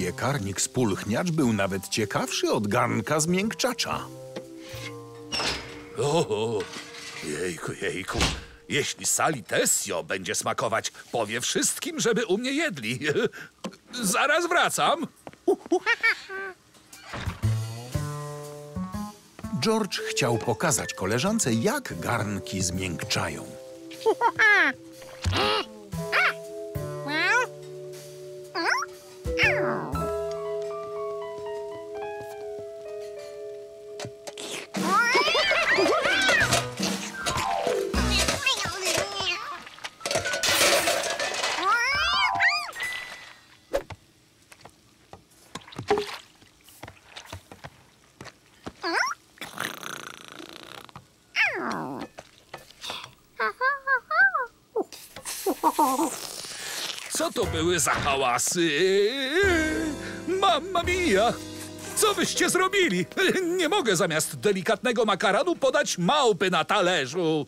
Piekarnik spulchniacz był nawet ciekawszy od garnka zmiękczacza. O, jejku, jejku. Jeśli Sali Tessio będzie smakować, powie wszystkim, żeby u mnie jedli. Zaraz wracam. George chciał pokazać koleżance, jak garnki zmiękczają. Co to były za hałasy? Mamma mia! Co wyście zrobili? Nie mogę zamiast delikatnego makaronu podać małpy na talerzu.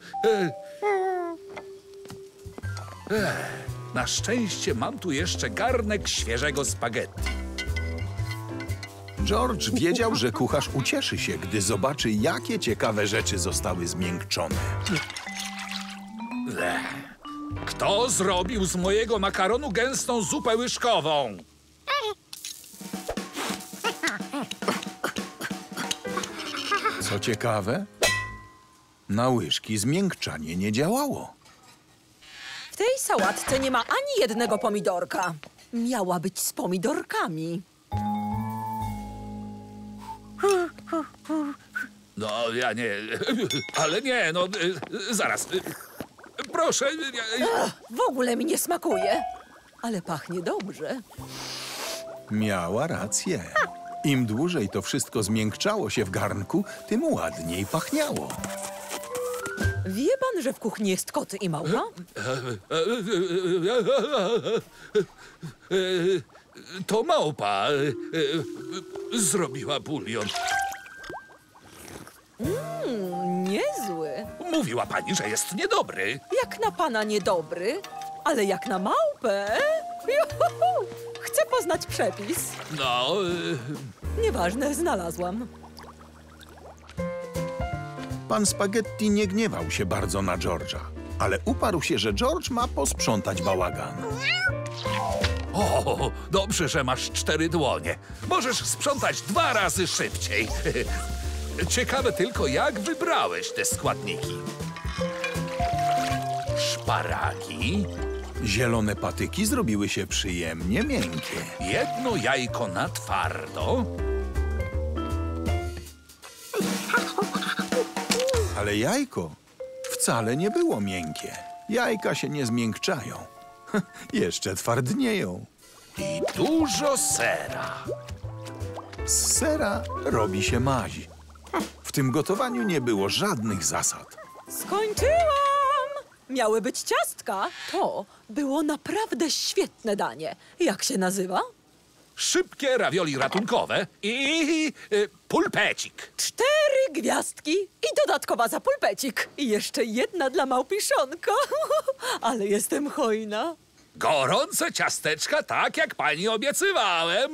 Na szczęście mam tu jeszcze garnek świeżego spaghetti. George wiedział, że kucharz ucieszy się, gdy zobaczy, jakie ciekawe rzeczy zostały zmiękczone. Kto zrobił z mojego makaronu gęstą zupę łyżkową? Co ciekawe, na łyżki zmiękczanie nie działało. W tej sałatce nie ma ani jednego pomidorka. Miała być z pomidorkami. No, ja nie... Ale nie, no... Zaraz. Proszę... W ogóle mi nie smakuje. Ale pachnie dobrze. Miała rację. Im dłużej to wszystko zmiękczało się w garnku, tym ładniej pachniało. Wie pan, że w kuchni jest kot i małpa? To małpa zrobiła bulion. Niezły. Mówiła pani, że jest niedobry. Jak na pana niedobry, ale jak na małpę. Juhu! Chcę poznać przepis. No... Nieważne, znalazłam. Pan Spaghetti nie gniewał się bardzo na George'a, ale uparł się, że George ma posprzątać bałagan. O, dobrze, że masz 4 dłonie. Możesz sprzątać 2 razy szybciej. Ciekawe tylko, jak wybrałeś te składniki. Szparagi, Zielone patyki zrobiły się przyjemnie miękkie. jedno jajko na twardo, Ale jajko wcale nie było miękkie. Jajka się nie zmiękczają. Jeszcze twardnieją. i dużo sera. Z sera robi się maź. W tym gotowaniu nie było żadnych zasad. Skończyłam! Miały być ciastka. To było naprawdę świetne danie. Jak się nazywa? Szybkie ravioli ratunkowe i pulpecik. 4 gwiazdki i dodatkowa za pulpecik. I jeszcze jedna dla małpiszonka. Ale jestem hojna. Gorące ciasteczka, tak jak pani obiecywałem.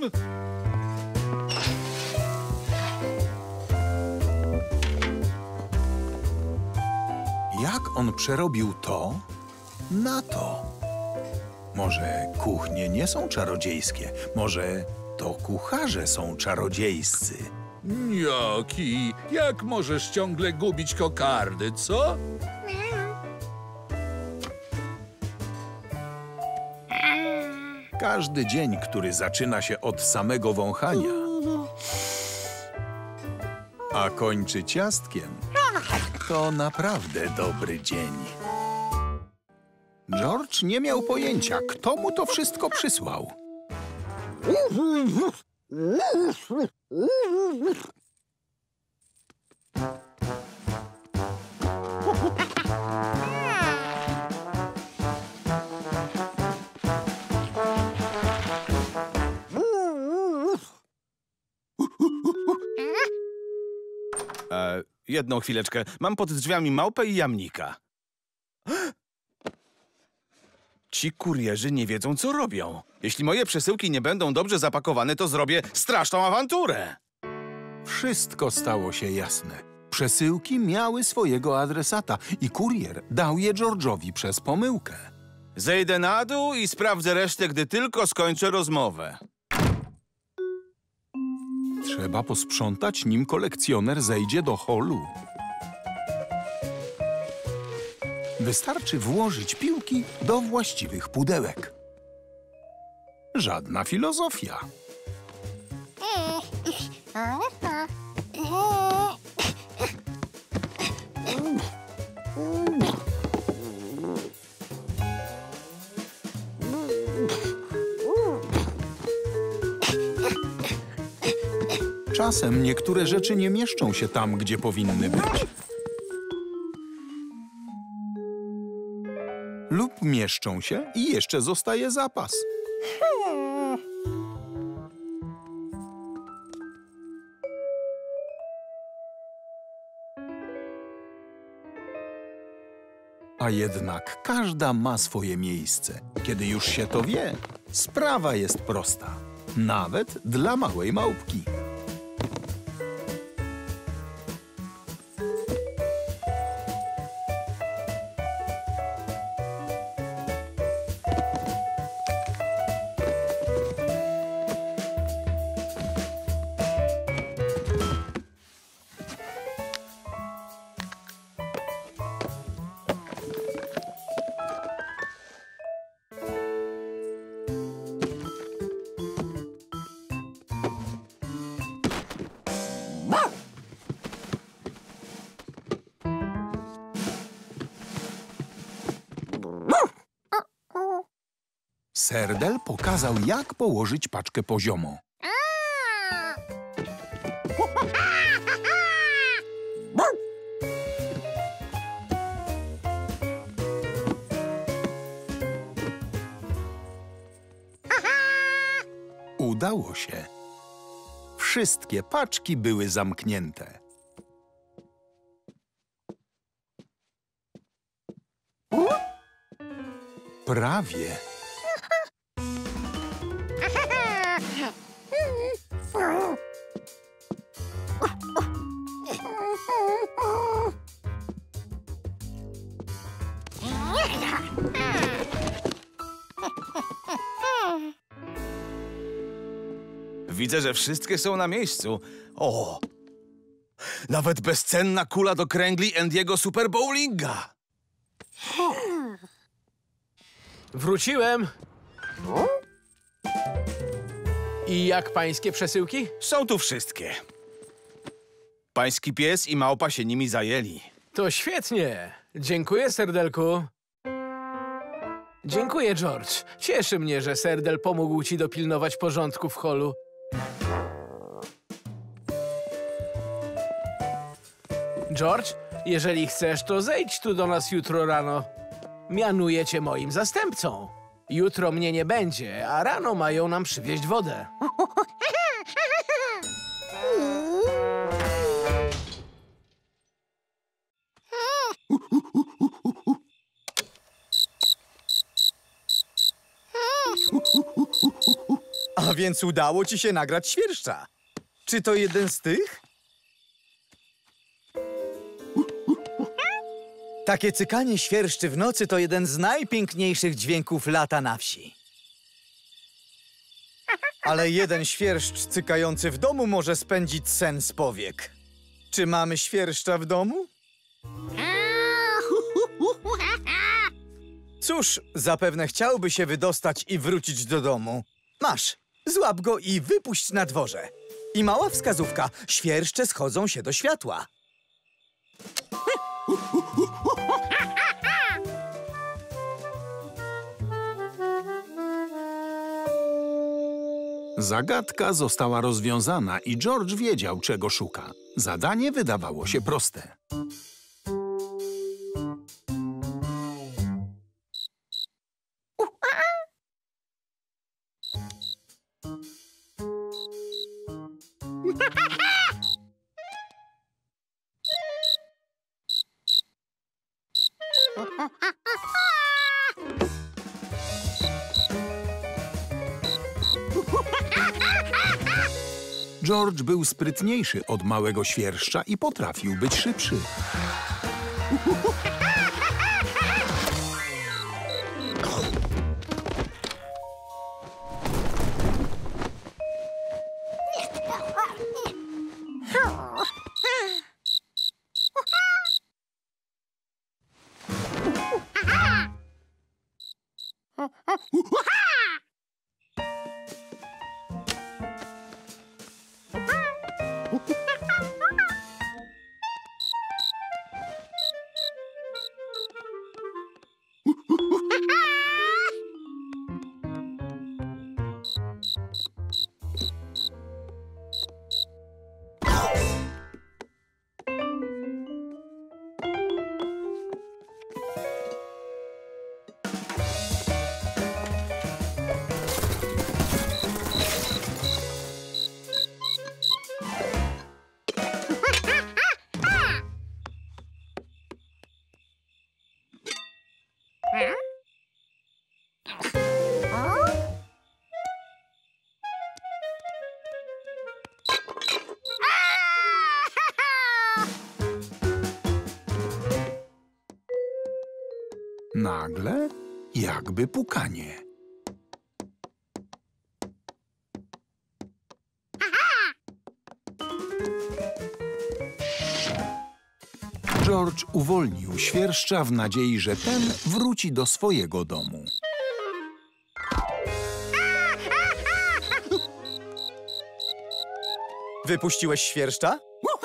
Jak on przerobił to na to? Może kuchnie nie są czarodziejskie? Może to kucharze są czarodziejscy? Nioki, jak możesz ciągle gubić kokardy, co? Każdy dzień, który zaczyna się od samego wąchania, a kończy ciastkiem, to naprawdę dobry dzień. George nie miał pojęcia, kto mu to wszystko przysłał. Jedną chwileczkę. Mam pod drzwiami małpę i jamnika. Ci kurierzy nie wiedzą, co robią. Jeśli moje przesyłki nie będą dobrze zapakowane, to zrobię straszną awanturę. Wszystko stało się jasne. Przesyłki miały swojego adresata i kurier dał je George'owi przez pomyłkę. Zejdę na dół i sprawdzę resztę, gdy tylko skończę rozmowę. Trzeba posprzątać, nim kolekcjoner zejdzie do holu. Wystarczy włożyć piłki do właściwych pudełek. Żadna filozofia. Czasem niektóre rzeczy nie mieszczą się tam, gdzie powinny być. Lub mieszczą się i jeszcze zostaje zapas. A jednak każda ma swoje miejsce. Kiedy już się to wie, sprawa jest prosta. Nawet dla małej małpki. Serdel pokazał, jak położyć paczkę poziomo. Udało się. Wszystkie paczki były zamknięte. Prawie. Widzę, że wszystkie są na miejscu. O! Nawet bezcenna kula do kręgli Andy'ego Super Bowlinga. Wróciłem. I jak pańskie przesyłki? Są tu wszystkie. Pański pies i małpa się nimi zajęli. To świetnie. Dziękuję, Serdelku. Dziękuję, George. Cieszy mnie, że Serdel pomógł ci dopilnować porządku w holu. George, jeżeli chcesz, to zejdź tu do nas jutro rano. Mianuję cię moim zastępcą. Jutro mnie nie będzie, a rano mają nam przywieźć wodę. A więc udało ci się nagrać świerszcza. Czy to jeden z tych? Takie cykanie świerszczy w nocy to jeden z najpiękniejszych dźwięków lata na wsi. Ale jeden świerszcz cykający w domu może spędzić sen z powiek. Czy mamy świerszcza w domu? Cóż, zapewne chciałby się wydostać i wrócić do domu. Masz, złap go i wypuść na dworze. I mała wskazówka, świerszcze schodzą się do światła. Zagadka została rozwiązana i George wiedział, czego szuka. Zadanie wydawało się proste. George był sprytniejszy od małego świerszcza i potrafił być szybszy. Nagle jakby pukanie. George uwolnił świerszcza w nadziei, że ten wróci do swojego domu. Wypuściłeś świerszcza?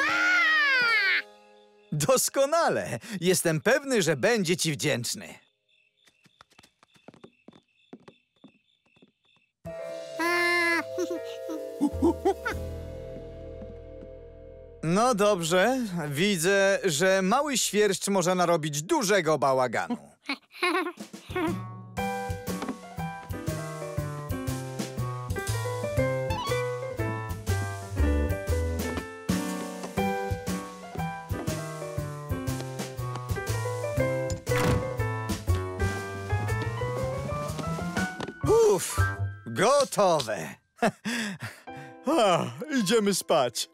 Doskonale! Jestem pewny, że będzie ci wdzięczny. No dobrze, widzę, że mały świerszcz może narobić dużego bałaganu. Uff, gotowe. Idziemy spać.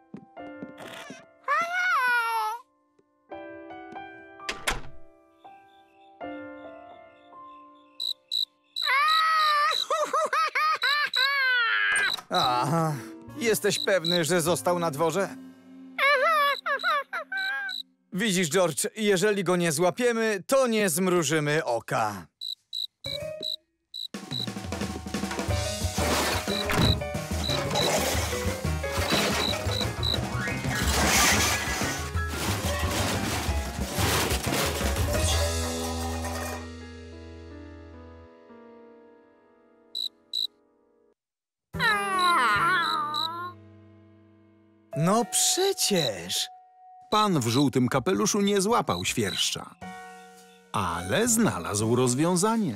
Aha, jesteś pewny, że został na dworze? Widzisz, George, jeżeli go nie złapiemy, to nie zmrużymy oka. No przecież! Pan w żółtym kapeluszu nie złapał świerszcza, ale znalazł rozwiązanie.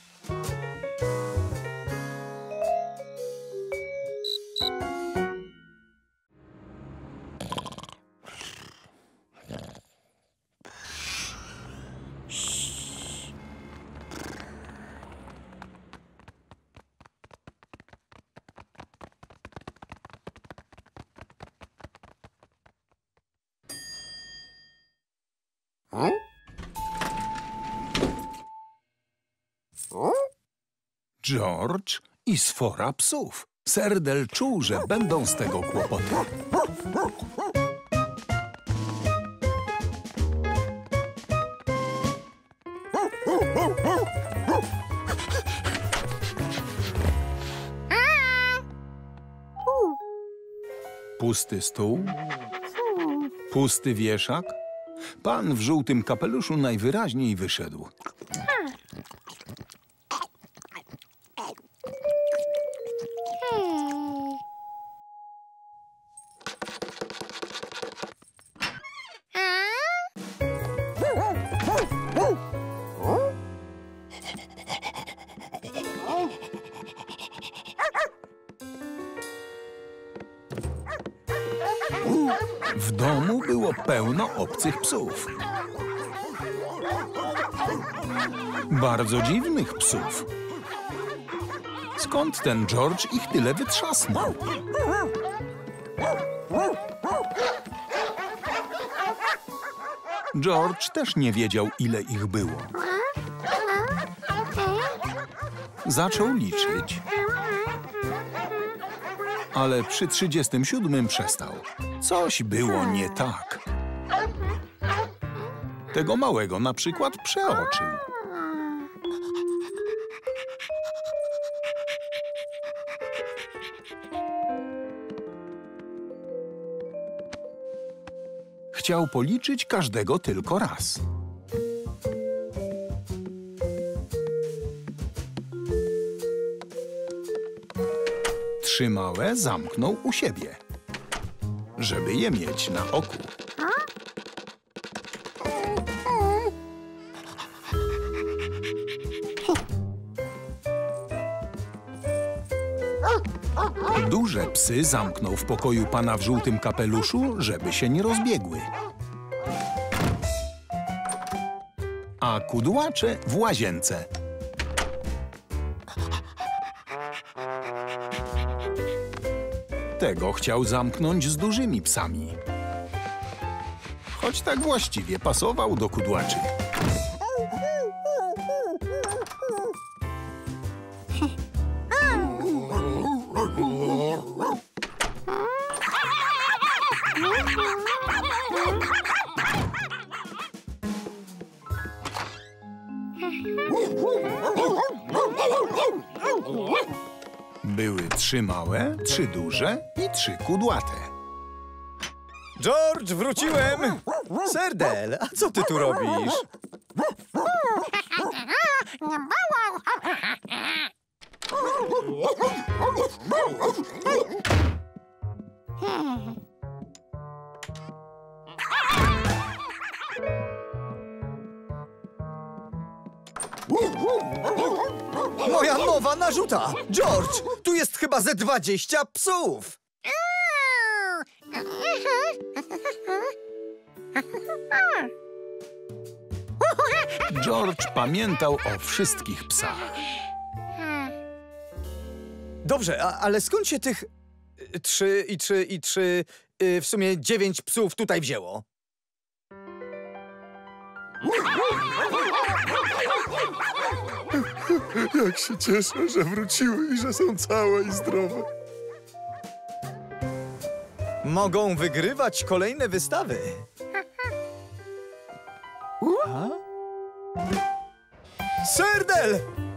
George i sfora psów. Serdel czuł, że będą z tego kłopoty. Pusty stół, pusty wieszak. Pan w żółtym kapeluszu najwyraźniej wyszedł. W domu było pełno obcych psów. Bardzo dziwnych psów. Skąd ten George ich tyle wytrzasnął? George też nie wiedział, ile ich było. Zaczął liczyć. Ale przy 37 przestał. Coś było nie tak. Tego małego na przykład przeoczył. Chciał policzyć każdego tylko raz. Trzy małe zamknął u siebie, żeby je mieć na oku. Duże psy zamknął w pokoju pana w żółtym kapeluszu, żeby się nie rozbiegły. A kudłacze w łazience. Tego chciał zamknąć z dużymi psami. Choć tak właściwie pasował do kudłaczy. Były 3 małe, 3 duże i 3 kudłate. George, wróciłem! Serdel, a co ty tu robisz? Moja nowa narzuta! George, tu jest chyba ze 20 psów! George pamiętał o wszystkich psach. Dobrze, ale skąd się tych 3 i 3 i 3, w sumie 9 psów tutaj wzięło? Jak się cieszę, że wróciły i że są całe i zdrowe. Mogą wygrywać kolejne wystawy. A? Serdel!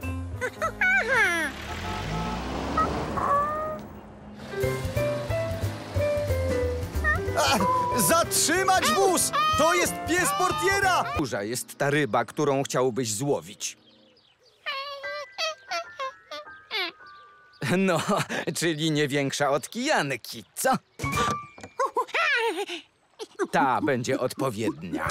Zatrzymać wóz! To jest pies portiera! Duża jest ta ryba, którą chciałbyś złowić. No, czyli nie większa od kijanki, co? Ta będzie odpowiednia.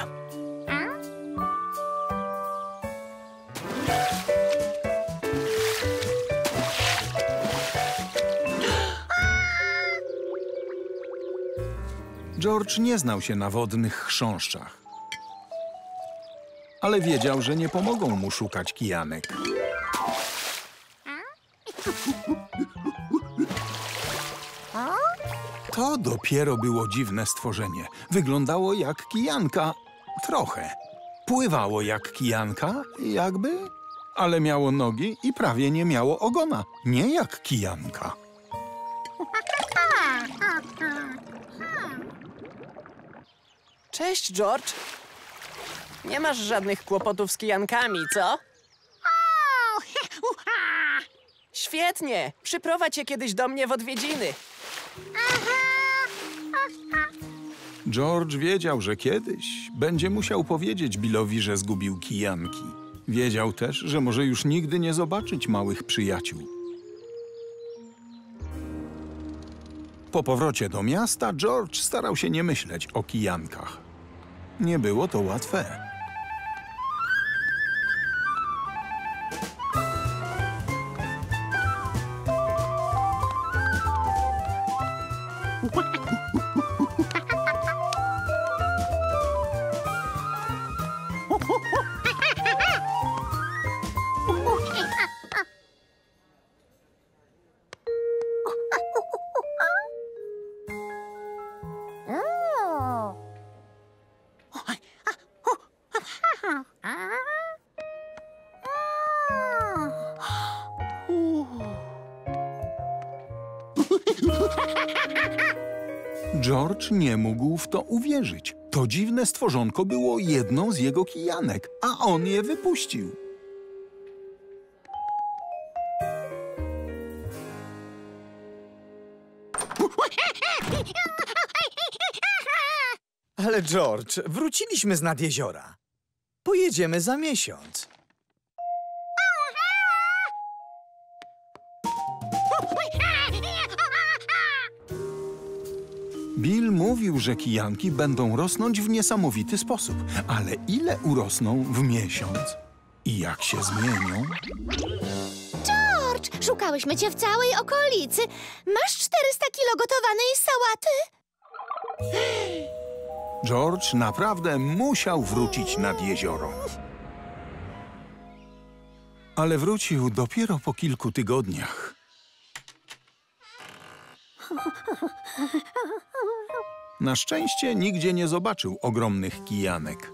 George nie znał się na wodnych chrząszczach. Ale wiedział, że nie pomogą mu szukać kijanek. To dopiero było dziwne stworzenie. Wyglądało jak kijanka. Trochę. Pływało jak kijanka, jakby, ale miało nogi i prawie nie miało ogona. Nie jak kijanka. Cześć, George. Nie masz żadnych kłopotów z kijankami, co? Świetnie! Przyprowadź je kiedyś do mnie w odwiedziny. George wiedział, że kiedyś będzie musiał powiedzieć Billowi, że zgubił kijanki. Wiedział też, że może już nigdy nie zobaczyć małych przyjaciół. Po powrocie do miasta George starał się nie myśleć o kijankach. Nie było to łatwe. George nie mógł w to uwierzyć. To dziwne stworzonko było jedną z jego kijanek, a on je wypuścił. Ale George, wróciliśmy z nad jeziora. Pojedziemy za miesiąc. Bill mówił, że kijanki będą rosnąć w niesamowity sposób. Ale ile urosną w miesiąc? I jak się zmienią? George, szukałyśmy cię w całej okolicy. Masz 400 kilo gotowanej sałaty? George naprawdę musiał wrócić nad jezioro. Ale wrócił dopiero po kilku tygodniach. Na szczęście nigdzie nie zobaczył ogromnych kijanek.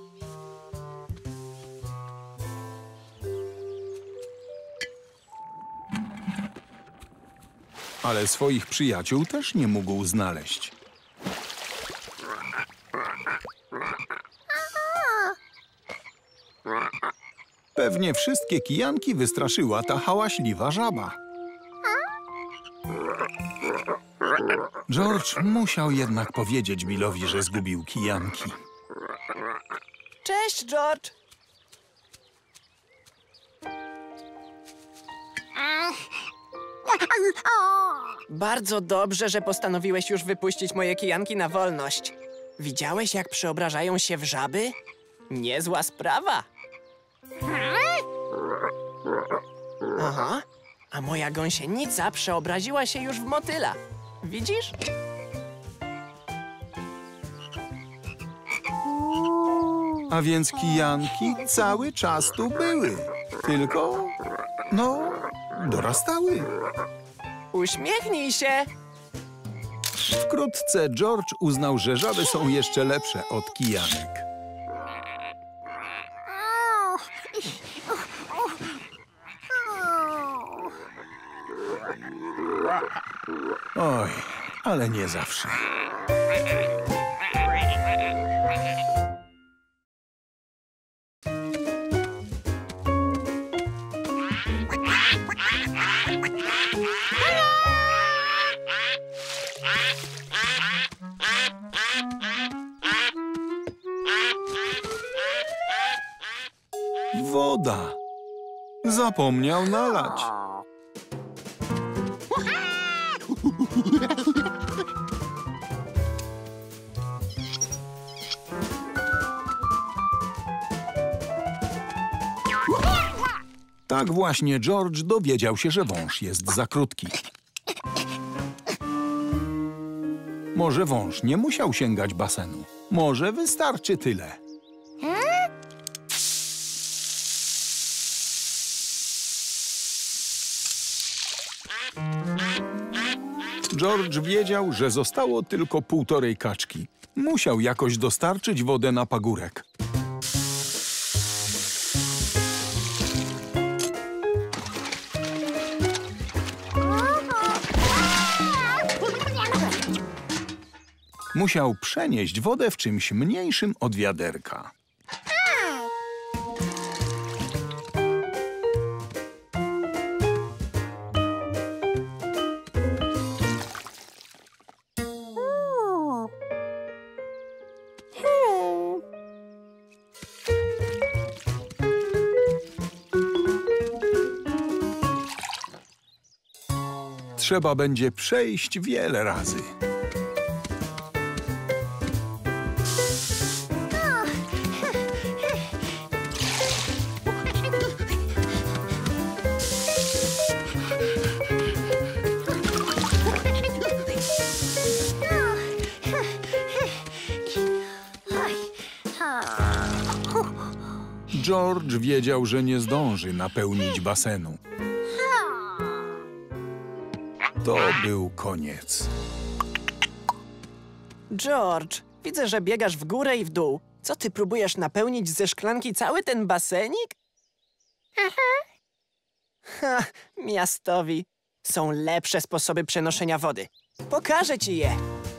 Ale swoich przyjaciół też nie mógł znaleźć. Pewnie wszystkie kijanki wystraszyła ta hałaśliwa żaba. George musiał jednak powiedzieć Billowi, że zgubił kijanki. Cześć, George. Bardzo dobrze, że postanowiłeś już wypuścić moje kijanki na wolność. Widziałeś, jak przeobrażają się w żaby? Niezła sprawa. Aha, a moja gąsienica przeobraziła się już w motyla. Widzisz? A więc kijanki cały czas tu były. Tylko, dorastały. Uśmiechnij się! Wkrótce George uznał, że żaby są jeszcze lepsze od kijanek. Oj, ale nie zawsze. Woda. Zapomniał nalać. Tak właśnie George dowiedział się, że wąż jest za krótki. Może wąż nie musiał sięgać basenu. Może wystarczy tyle. George wiedział, że zostało tylko 1,5 kaczki. Musiał jakoś dostarczyć wodę na pagórek. Musiał przenieść wodę w czymś mniejszym od wiaderka. Trzeba będzie przejść wiele razy. George wiedział, że nie zdąży napełnić basenu. To był koniec. George, widzę, że biegasz w górę i w dół. Co ty próbujesz napełnić ze szklanki cały ten basenik? Ha, miastowi. Są lepsze sposoby przenoszenia wody. Pokażę ci je.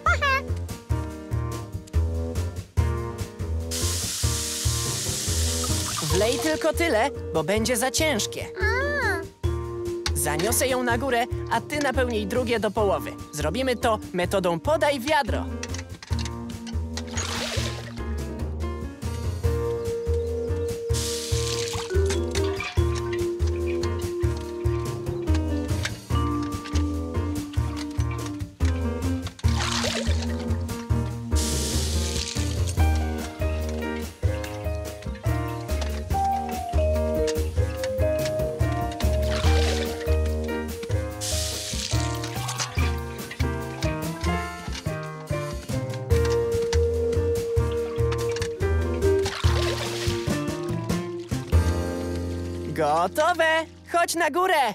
Wlej tylko tyle, bo będzie za ciężkie. Zaniosę ją na górę, a ty napełnij drugie do połowy. Zrobimy to metodą podaj wiadro. Gotowe! Chodź na górę!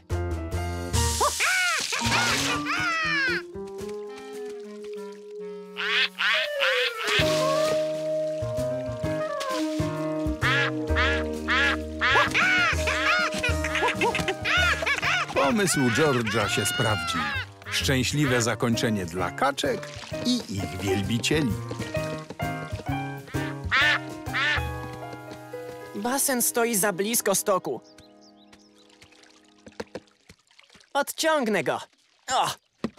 Pomysł George'a się sprawdził. Szczęśliwe zakończenie dla kaczek i ich wielbicieli. Basen stoi za blisko stoku. Odciągnę go. O!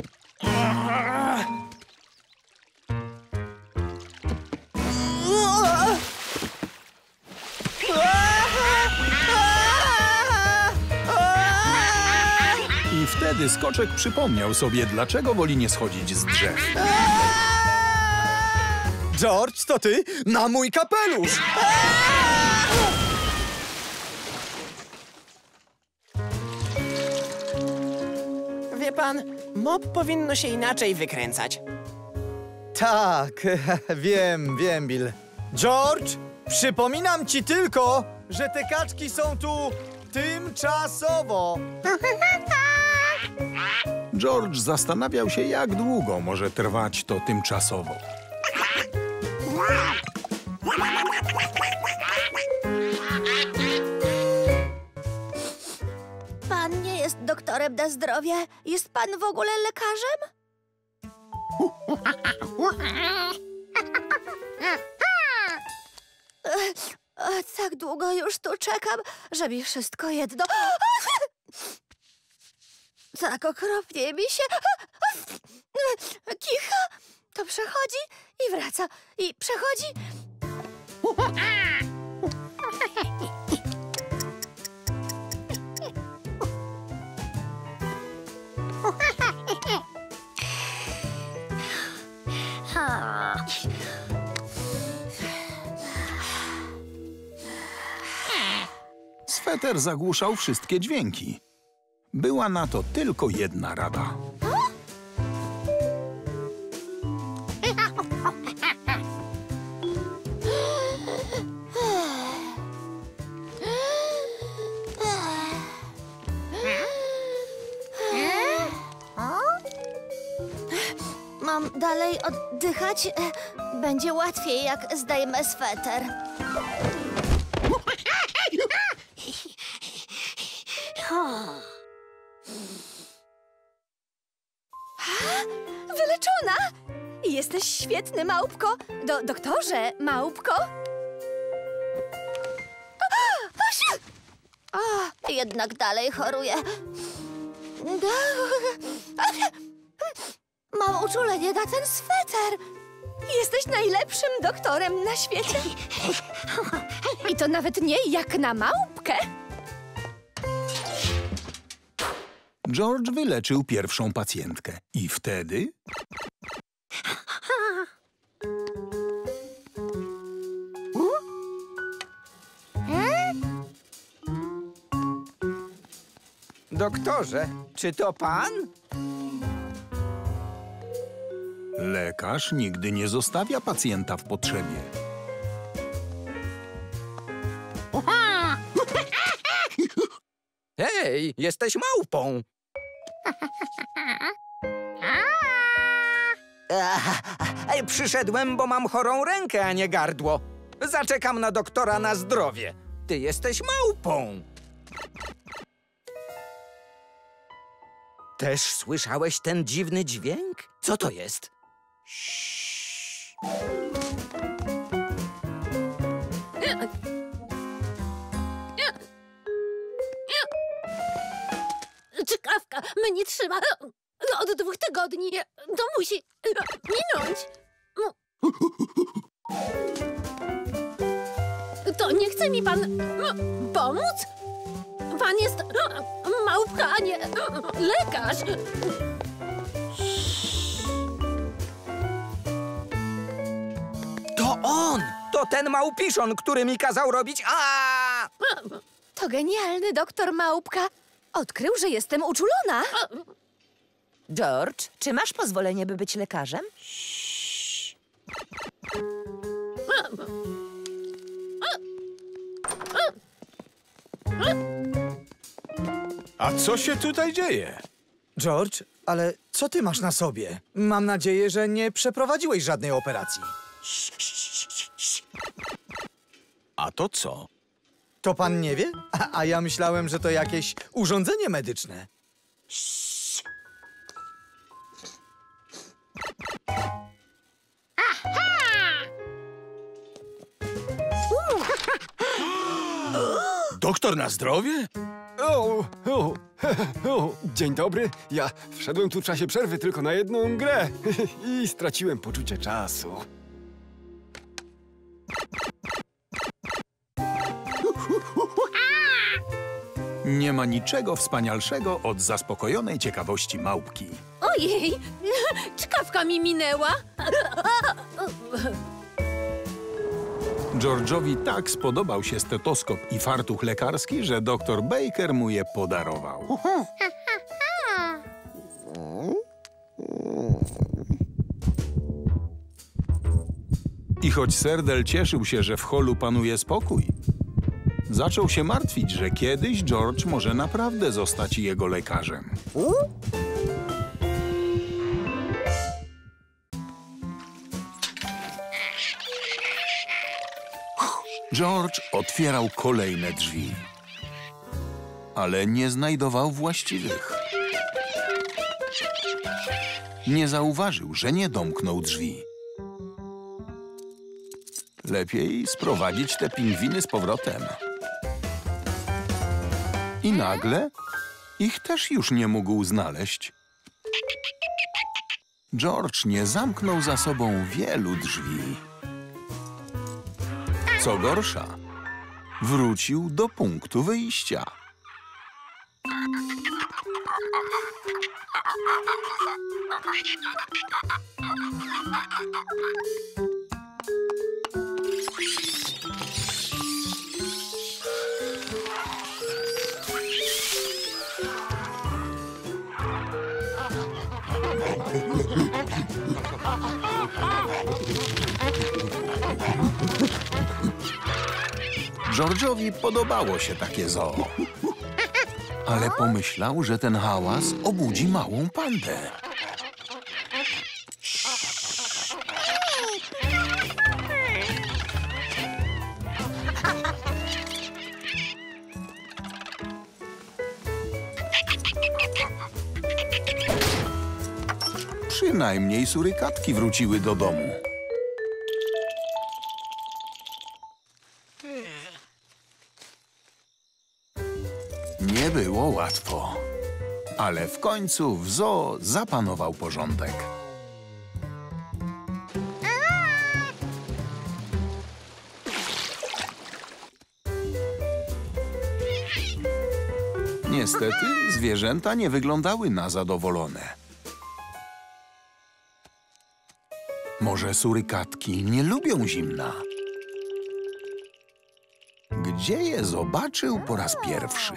I wtedy Skoczek przypomniał sobie, dlaczego woli nie schodzić z drzew. George, to ty? Na mój kapelusz! Wie pan, mop powinno się inaczej wykręcać. Tak, wiem, Bill. George, przypominam ci tylko, że te kaczki są tu tymczasowo. George zastanawiał się, jak długo może trwać to tymczasowo. Pan nie jest doktorem na zdrowie. Jest pan w ogóle lekarzem? Tak długo już tu czekam, że mi wszystko jedno. Tak okropnie mi się kicha. To przechodzi i wraca. I przechodzi. Sweter zagłuszał wszystkie dźwięki. Była na to tylko jedna rada. Mam dalej oddychać? Będzie łatwiej, jak zdejmę sweter. Wyleczona! Jesteś świetny, małpko. Doktorze, małpko? O, jednak dalej choruję. Mam uczulenie na ten sweter. Jesteś najlepszym doktorem na świecie. I to nawet nie jak na małpkę. George wyleczył pierwszą pacjentkę. I wtedy... Doktorze, czy to pan? Lekarz nigdy nie zostawia pacjenta w potrzebie. Hej, jesteś małpą. Przyszedłem, bo mam chorą rękę, a nie gardło. Zaczekam na doktora na zdrowie. Ty jesteś małpą. Też słyszałeś ten dziwny dźwięk? Co to jest? Czkawka mnie trzyma od 2 tygodni. To musi minąć. To nie chce mi pan pomóc? Pan jest małpka, a nie lekarz. To on! To ten małpiszon, który mi kazał robić... A! To genialny doktor Małpka. Odkrył, że jestem uczulona. George, czy masz pozwolenie, by być lekarzem? A co się tutaj dzieje? George, ale co ty masz na sobie? Mam nadzieję, że nie przeprowadziłeś żadnej operacji. A to co? To pan nie wie? A ja myślałem, że to jakieś urządzenie medyczne. Doktor na zdrowie? Dzień dobry. Ja wszedłem tu w czasie przerwy tylko na jedną grę i straciłem poczucie czasu. Nie ma niczego wspanialszego od zaspokojonej ciekawości małpki. Ojej, czkawka mi minęła. George'owi tak spodobał się stetoskop i fartuch lekarski, że doktor Baker mu je podarował. I choć Serdel cieszył się, że w holu panuje spokój, zaczął się martwić, że kiedyś George może naprawdę zostać jego lekarzem. George otwierał kolejne drzwi, ale nie znajdował właściwych. Nie zauważył, że nie domknął drzwi. Lepiej sprowadzić te pingwiny z powrotem. I nagle ich też już nie mógł znaleźć. George nie zamknął za sobą wielu drzwi. Co gorsza, wrócił do punktu wyjścia. George'owi podobało się takie zoo, ale pomyślał, że ten hałas obudzi małą pandę. Przynajmniej surykatki wróciły do domu. Nie było łatwo, ale w końcu w zoo zapanował porządek. Niestety zwierzęta nie wyglądały na zadowolone. Może surykatki nie lubią zimna? Gdzie je zobaczył po raz pierwszy?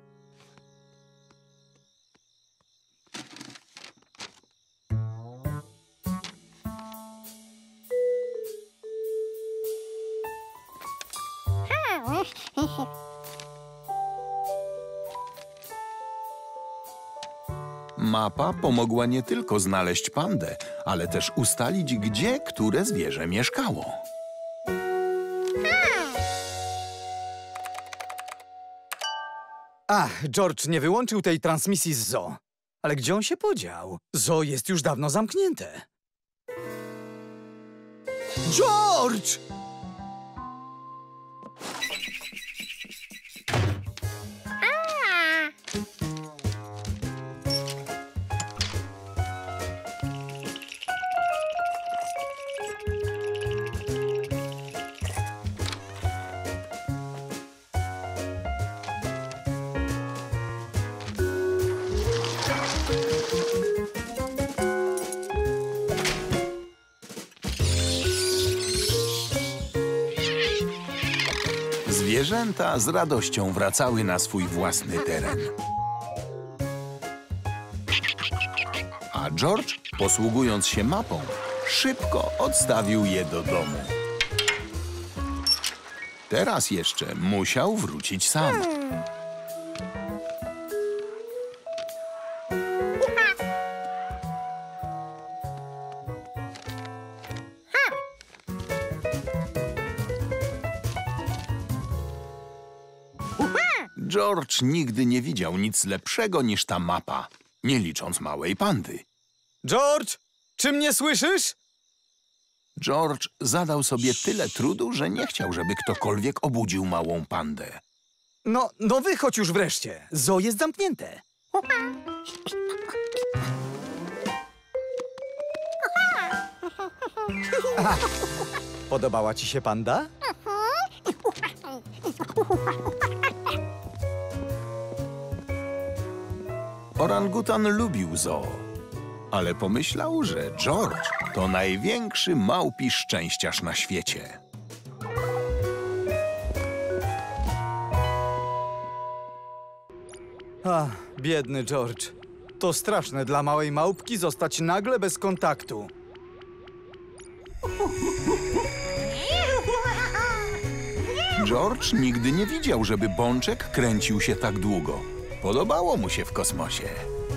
Mapa pomogła nie tylko znaleźć pandę, ale też ustalić, gdzie które zwierzę mieszkało. Ach, George nie wyłączył tej transmisji z zoo. Ale gdzie on się podział? Zoo jest już dawno zamknięte. George! Zwierzęta z radością wracały na swój własny teren. A George, posługując się mapą, szybko odstawił je do domu. Teraz jeszcze musiał wrócić sam. George nigdy nie widział nic lepszego niż ta mapa, nie licząc małej pandy. George, czy mnie słyszysz? George zadał sobie tyle trudu, że nie chciał, żeby ktokolwiek obudził małą pandę. No wychodź już wreszcie. Zoo jest zamknięte. Podobała ci się panda? Orangutan lubił zoo, ale pomyślał, że George to największy małpi szczęściarz na świecie. Ach, biedny George. To straszne dla małej małpki zostać nagle bez kontaktu. George nigdy nie widział, żeby Bączek kręcił się tak długo. Podobało mu się w kosmosie.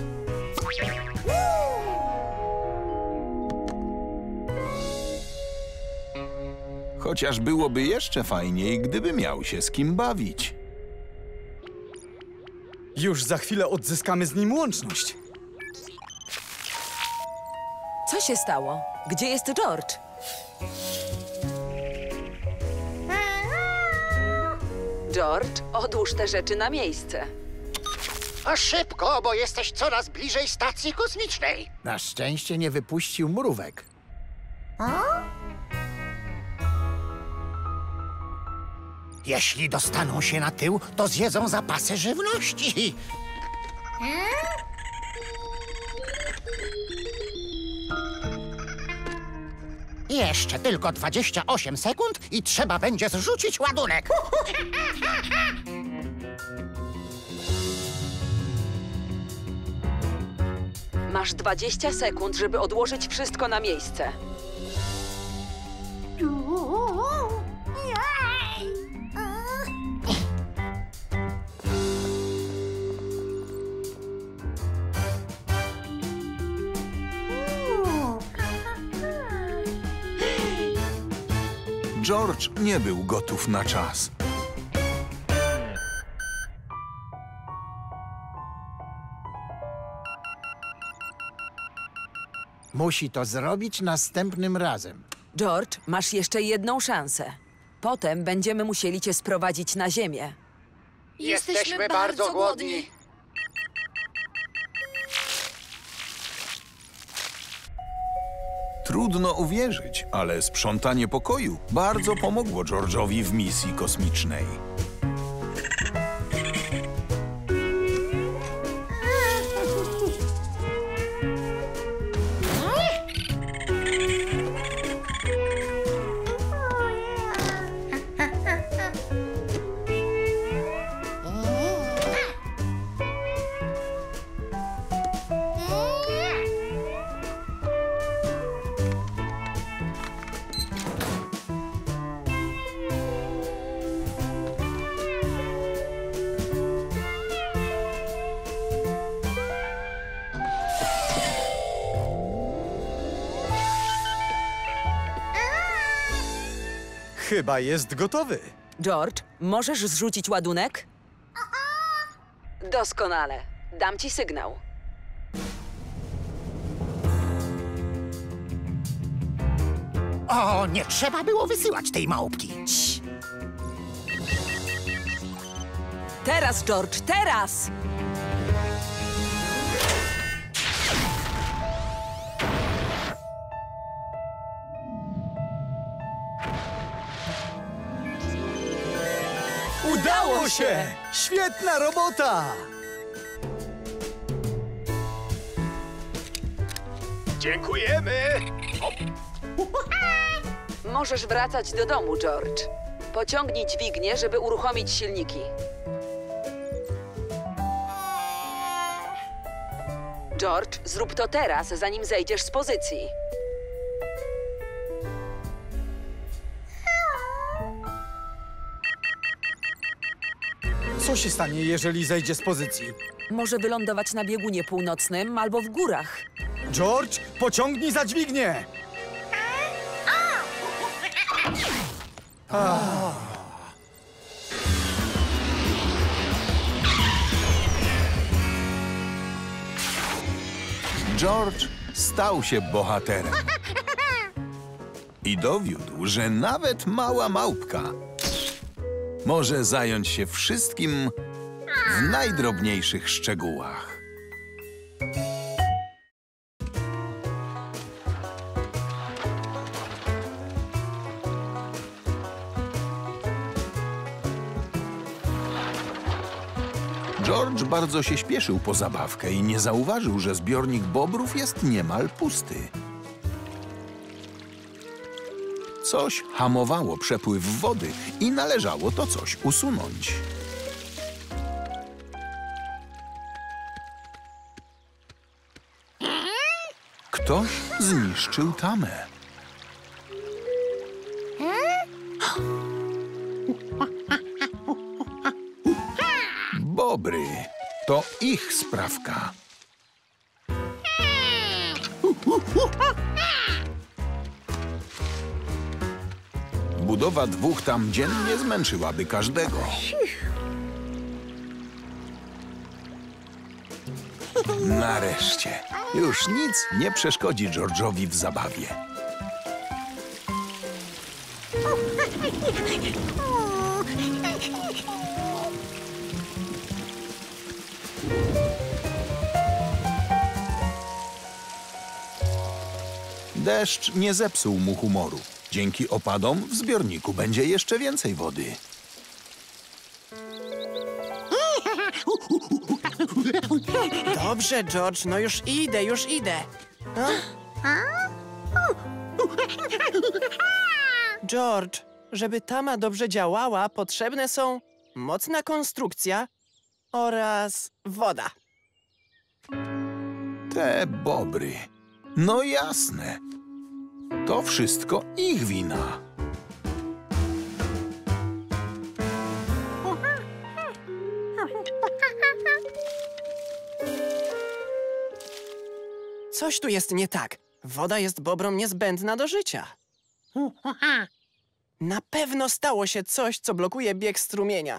Chociaż byłoby jeszcze fajniej, gdyby miał się z kim bawić. Już za chwilę odzyskamy z nim łączność. Co się stało? Gdzie jest George? George, odłóż te rzeczy na miejsce. A szybko, bo jesteś coraz bliżej stacji kosmicznej. Na szczęście nie wypuścił mrówek. Jeśli dostaną się na tył, to zjedzą zapasy żywności. Jeszcze tylko 28 sekund i trzeba będzie zrzucić ładunek. Masz 20 sekund, żeby odłożyć wszystko na miejsce. George nie był gotów na czas. Musi to zrobić następnym razem. George, masz jeszcze jedną szansę. Potem będziemy musieli cię sprowadzić na ziemię. Jesteśmy bardzo głodni. Trudno uwierzyć, ale sprzątanie pokoju bardzo pomogło George'owi w misji kosmicznej. Chyba jest gotowy. George, możesz zrzucić ładunek? Doskonale. Dam ci sygnał. O, nie trzeba było wysyłać tej małpki. Teraz, George, teraz! Udało się! Świetna robota! Dziękujemy! Możesz wracać do domu, George. Pociągnij dźwignię, żeby uruchomić silniki. George, zrób to teraz, zanim zejdziesz z pozycji. Co się stanie, jeżeli zejdzie z pozycji? Może wylądować na biegunie północnym albo w górach. George, pociągnij za dźwignię! George stał się bohaterem. I dowiódł, że nawet mała małpka może zająć się wszystkim w najdrobniejszych szczegółach. George bardzo się śpieszył po zabawkę i nie zauważył, że zbiornik bobrów jest niemal pusty. Coś hamowało przepływ wody i należało to coś usunąć. Ktoś zniszczył tamę. Bobry, to ich sprawka. Budowa 2 tam dziennie zmęczyłaby każdego. Nareszcie. Już nic nie przeszkodzi George'owi w zabawie. Deszcz nie zepsuł mu humoru. Dzięki opadom w zbiorniku będzie jeszcze więcej wody. Dobrze, George, no już idę. No? George, żeby tama dobrze działała, potrzebne są mocna konstrukcja oraz woda. Te bobry. No jasne. To wszystko ich wina. Coś tu jest nie tak. Woda jest bobrom niezbędna do życia. Na pewno stało się coś, co blokuje bieg strumienia.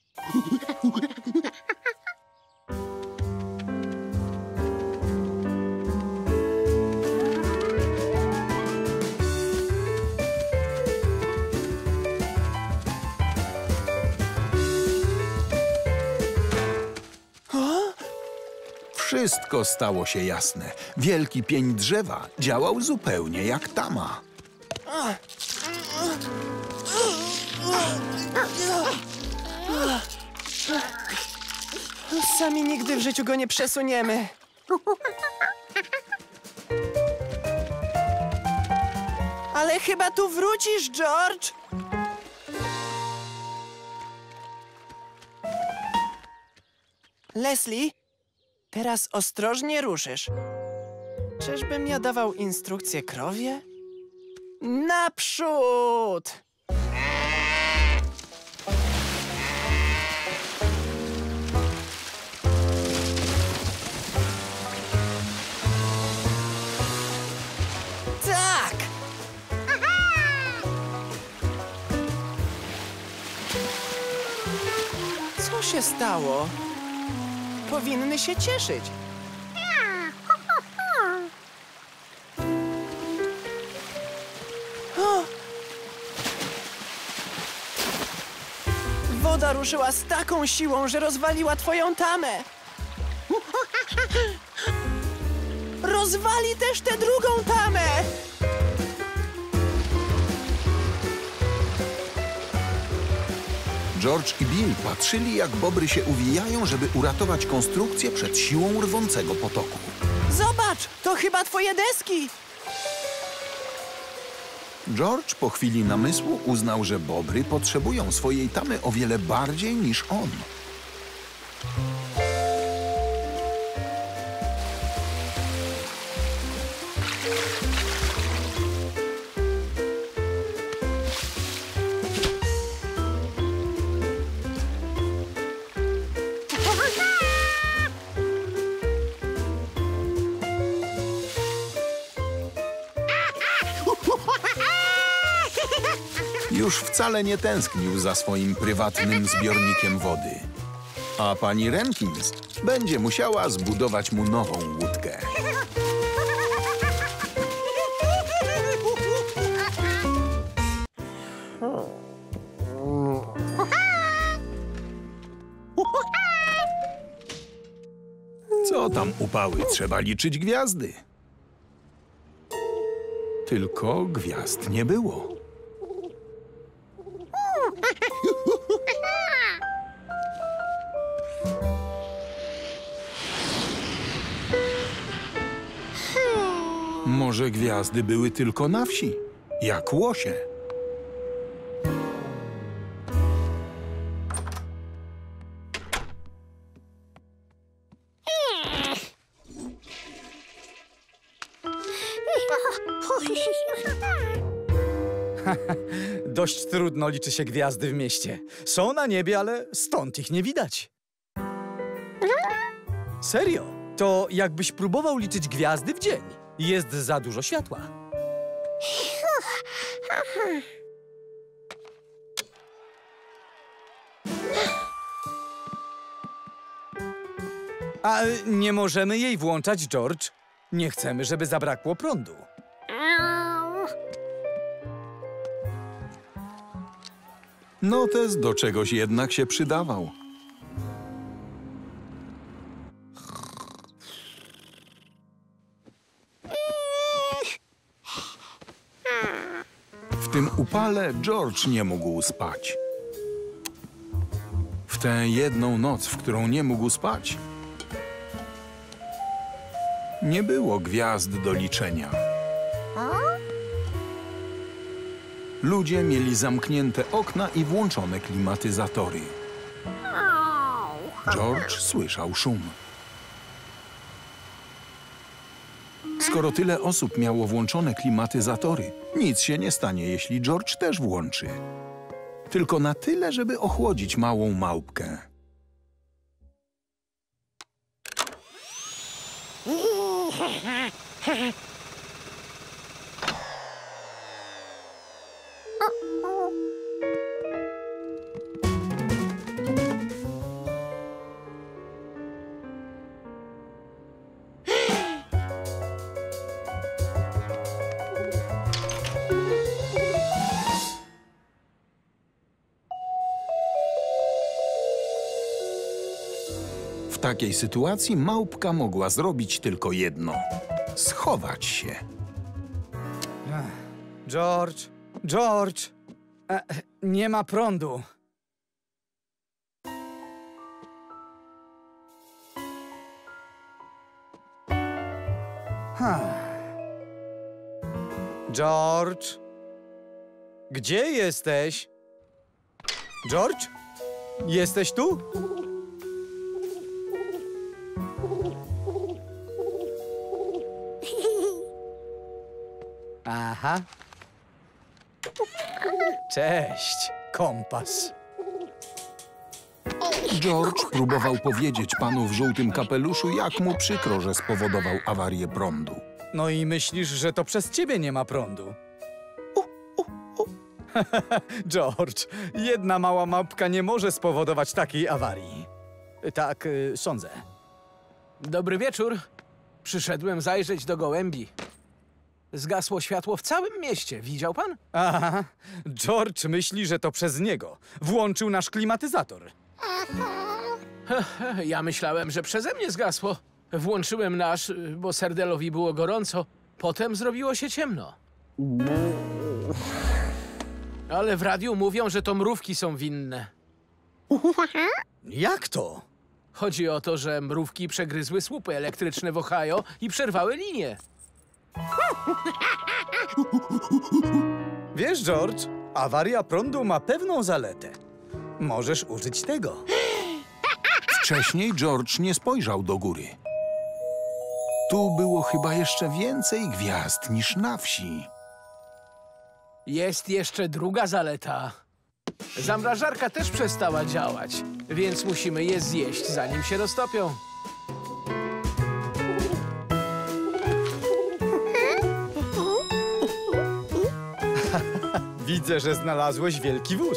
Wszystko stało się jasne. Wielki pień drzewa działał zupełnie jak tama. Sami nigdy w życiu go nie przesuniemy. Ale chyba tu wrócisz, George! Leslie, teraz ostrożnie ruszysz. Czyżbym ja dawał instrukcję krowie? Naprzód! Tak! Co się stało? Powinny się cieszyć. O! woda ruszyła z taką siłą, że rozwaliła twoją tamę. Rozwali też tę drugą tamę! George i Bill patrzyli, jak bobry się uwijają, żeby uratować konstrukcję przed siłą rwącego potoku. Zobacz, to chyba twoje deski! George po chwili namysłu uznał, że bobry potrzebują swojej tamy o wiele bardziej niż on. Już wcale nie tęsknił za swoim prywatnym zbiornikiem wody. A pani Renkins będzie musiała zbudować mu nową łódkę. Co tam upały? Trzeba liczyć gwiazdy. Tylko gwiazd nie było. Może gwiazdy były tylko na wsi, jak łosie. Dość trudno liczy się gwiazdy w mieście. Są na niebie, ale stąd ich nie widać. Serio? To jakbyś próbował liczyć gwiazdy w dzień. Jest za dużo światła. A nie możemy jej włączać, George. Nie chcemy, żeby zabrakło prądu. Notes do czegoś jednak się przydawał. W tym upale George nie mógł spać. W tę jedną noc, w którą nie mógł spać, nie było gwiazd do liczenia. Ludzie mieli zamknięte okna i włączone klimatyzatory. George słyszał szum. Skoro tyle osób miało włączone klimatyzatory, nic się nie stanie, jeśli George też włączy. Tylko na tyle, żeby ochłodzić małą małpkę. W takiej sytuacji małpka mogła zrobić tylko jedno – schować się. George, George, nie ma prądu. George, gdzie jesteś? George, jesteś tu? Aha. Cześć, kompas. George próbował powiedzieć panu w żółtym kapeluszu, jak mu przykro, że spowodował awarię prądu. No i myślisz, że to przez ciebie nie ma prądu? George, jedna mała małpka nie może spowodować takiej awarii. Tak, sądzę. Dobry wieczór. Przyszedłem zajrzeć do gołębi. Zgasło światło w całym mieście. Widział pan? Aha, George myśli, że to przez niego. Włączył nasz klimatyzator. Ja myślałem, że przeze mnie zgasło. Włączyłem nasz, bo Serdelowi było gorąco. Potem zrobiło się ciemno. Ale w radiu mówią, że to mrówki są winne. Jak to? Chodzi o to, że mrówki przegryzły słupy elektryczne w Ohio i przerwały linię. Wiesz, George, awaria prądu ma pewną zaletę. Możesz użyć tego. Wcześniej George nie spojrzał do góry. Tu było chyba jeszcze więcej gwiazd niż na wsi. Jest jeszcze druga zaleta. Zamrażarka też przestała działać, więc musimy je zjeść, zanim się roztopią. Widzę, że znalazłeś wielki wóz.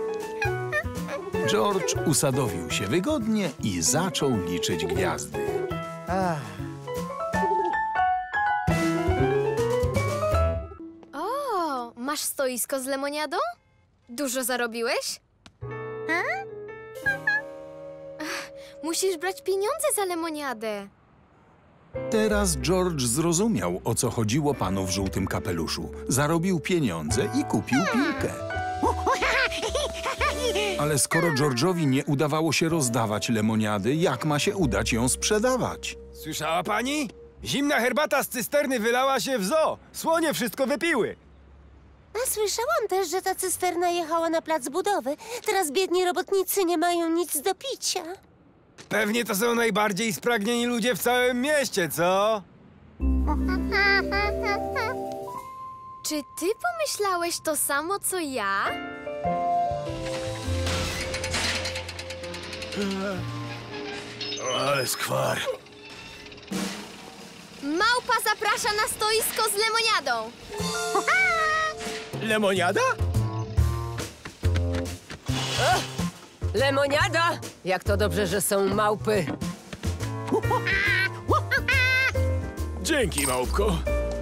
George usadowił się wygodnie i zaczął liczyć gwiazdy. O, masz stoisko z lemoniadą? Dużo zarobiłeś? Musisz brać pieniądze za lemoniadę. Teraz George zrozumiał, o co chodziło panu w żółtym kapeluszu. Zarobił pieniądze i kupił piłkę. Ale skoro George'owi nie udawało się rozdawać lemoniady, jak ma się udać ją sprzedawać? Słyszała pani? Zimna herbata z cysterny wylała się w zoo. Słonie wszystko wypiły. A słyszałam też, że ta cysterna jechała na plac budowy. Teraz biedni robotnicy nie mają nic do picia. Pewnie to są najbardziej spragnieni ludzie w całym mieście, co? Czy ty pomyślałeś to samo, co ja? Ale skwar. Małpa zaprasza na stoisko z lemoniadą. Lemoniada? Lemoniada? Jak to dobrze, że są małpy. Dzięki, małpko.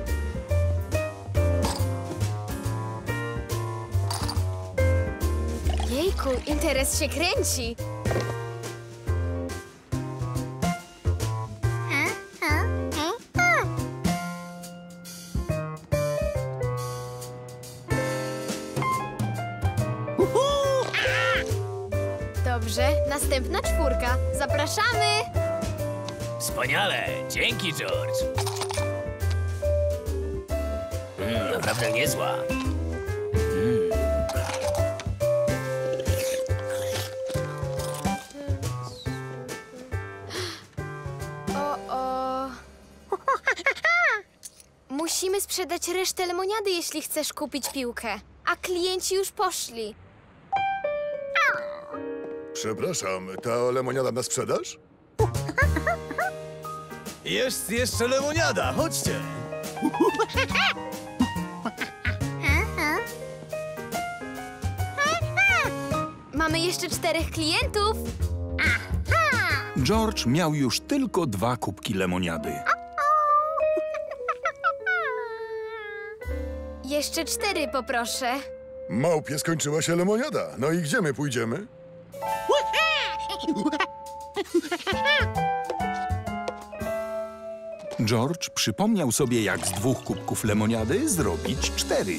Jejku, interes się kręci. Dobrze, następna czwórka. Zapraszamy! Wspaniale! Dzięki, George! Naprawdę niezła. O. Musimy sprzedać resztę lemoniady, jeśli chcesz kupić piłkę. A klienci już poszli. Przepraszam, ta lemoniada na sprzedaż? Jest jeszcze lemoniada, chodźcie. Mamy jeszcze 4 klientów. George miał już tylko 2 kubki lemoniady. Jeszcze 4 poproszę. Małpie skończyła się lemoniada. No i gdzie my pójdziemy? George przypomniał sobie, jak z 2 kubków lemoniady zrobić 4.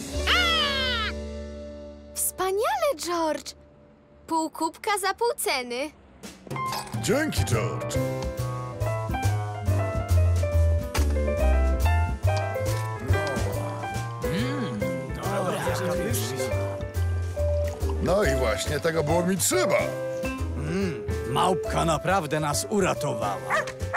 Wspaniale, George. Pół kubka za pół ceny. Dzięki, George. No i właśnie tego było mi trzeba. Małpka naprawdę nas uratowała.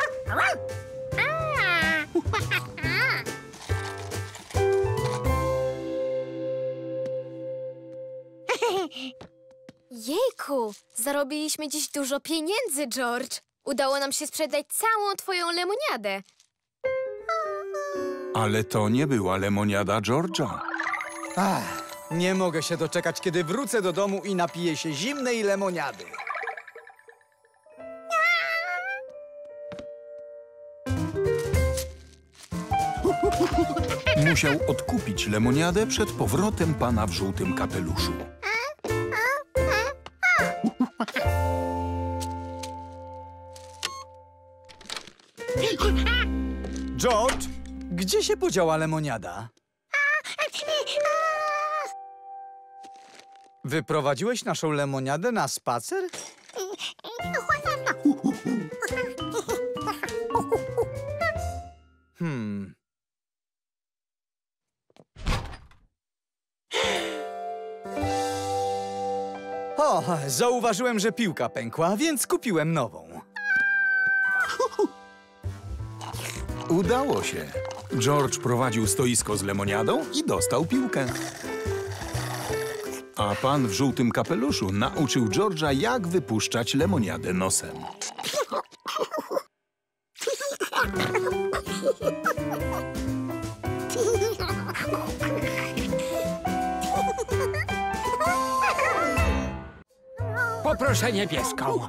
Jejku, zarobiliśmy dziś dużo pieniędzy, George. Udało nam się sprzedać całą twoją lemoniadę. Ale to nie była lemoniada George'a. Nie mogę się doczekać, kiedy wrócę do domu i napiję się zimnej lemoniady. Musiał odkupić lemoniadę przed powrotem pana w żółtym kapeluszu. George, gdzie się podziała lemoniada? Wyprowadziłeś naszą lemoniadę na spacer? O, zauważyłem, że piłka pękła, więc kupiłem nową. Udało się. George prowadził stoisko z lemoniadą i dostał piłkę. A pan w żółtym kapeluszu nauczył George'a, jak wypuszczać lemoniadę nosem. Poproszę niebieską.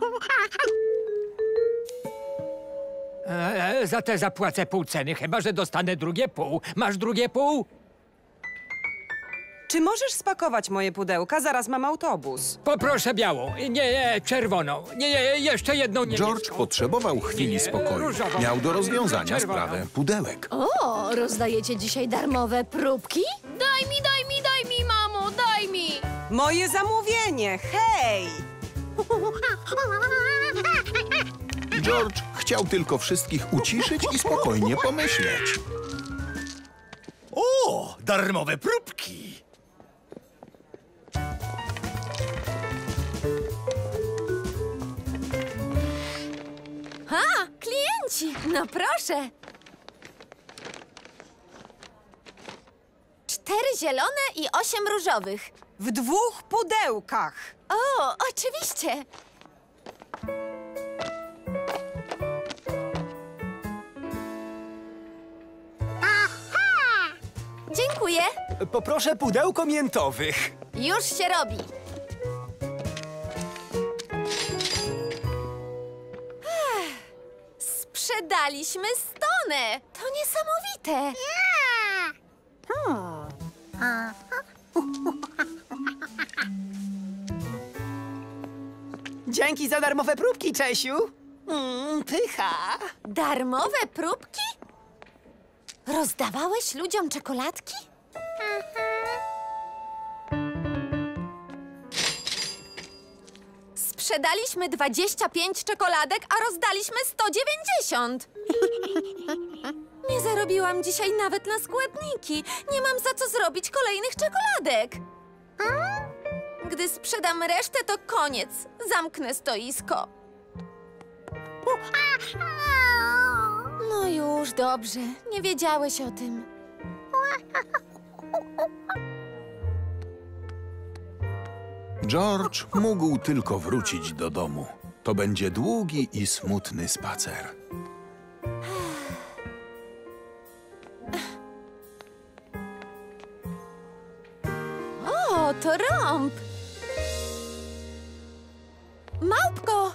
Za te zapłacę pół ceny, chyba że dostanę drugie pół. Masz drugie pół? Czy możesz spakować moje pudełka? Zaraz mam autobus. Poproszę białą. Nie, czerwoną. Nie, jeszcze jedną niebieską. George potrzebował chwili spokoju. różową. Miał do rozwiązania Czerwoną. sprawę pudełek. O, rozdajecie dzisiaj darmowe próbki? Daj mi, mamo, daj mi! Moje zamówienie, hej! George chciał tylko wszystkich uciszyć i spokojnie pomyśleć. O, darmowe próbki! Ha, klienci! No proszę! 4 zielone i 8 różowych. W 2 pudełkach. O, oczywiście! Dziękuję. Poproszę pudełko miętowych. Już się robi. Sprzedaliśmy stonę. To niesamowite. Dzięki za darmowe próbki, Czesiu. Pycha. Darmowe próbki? Rozdawałeś ludziom czekoladki? Sprzedaliśmy 25 czekoladek, a rozdaliśmy 190. Nie zarobiłam dzisiaj nawet na składniki. Nie mam za co zrobić kolejnych czekoladek. Gdy sprzedam resztę, to koniec. Zamknę stoisko. No już, dobrze. Nie wiedziałeś o tym. George mógł tylko wrócić do domu. To będzie długi i smutny spacer. O, to rąb! Małpko!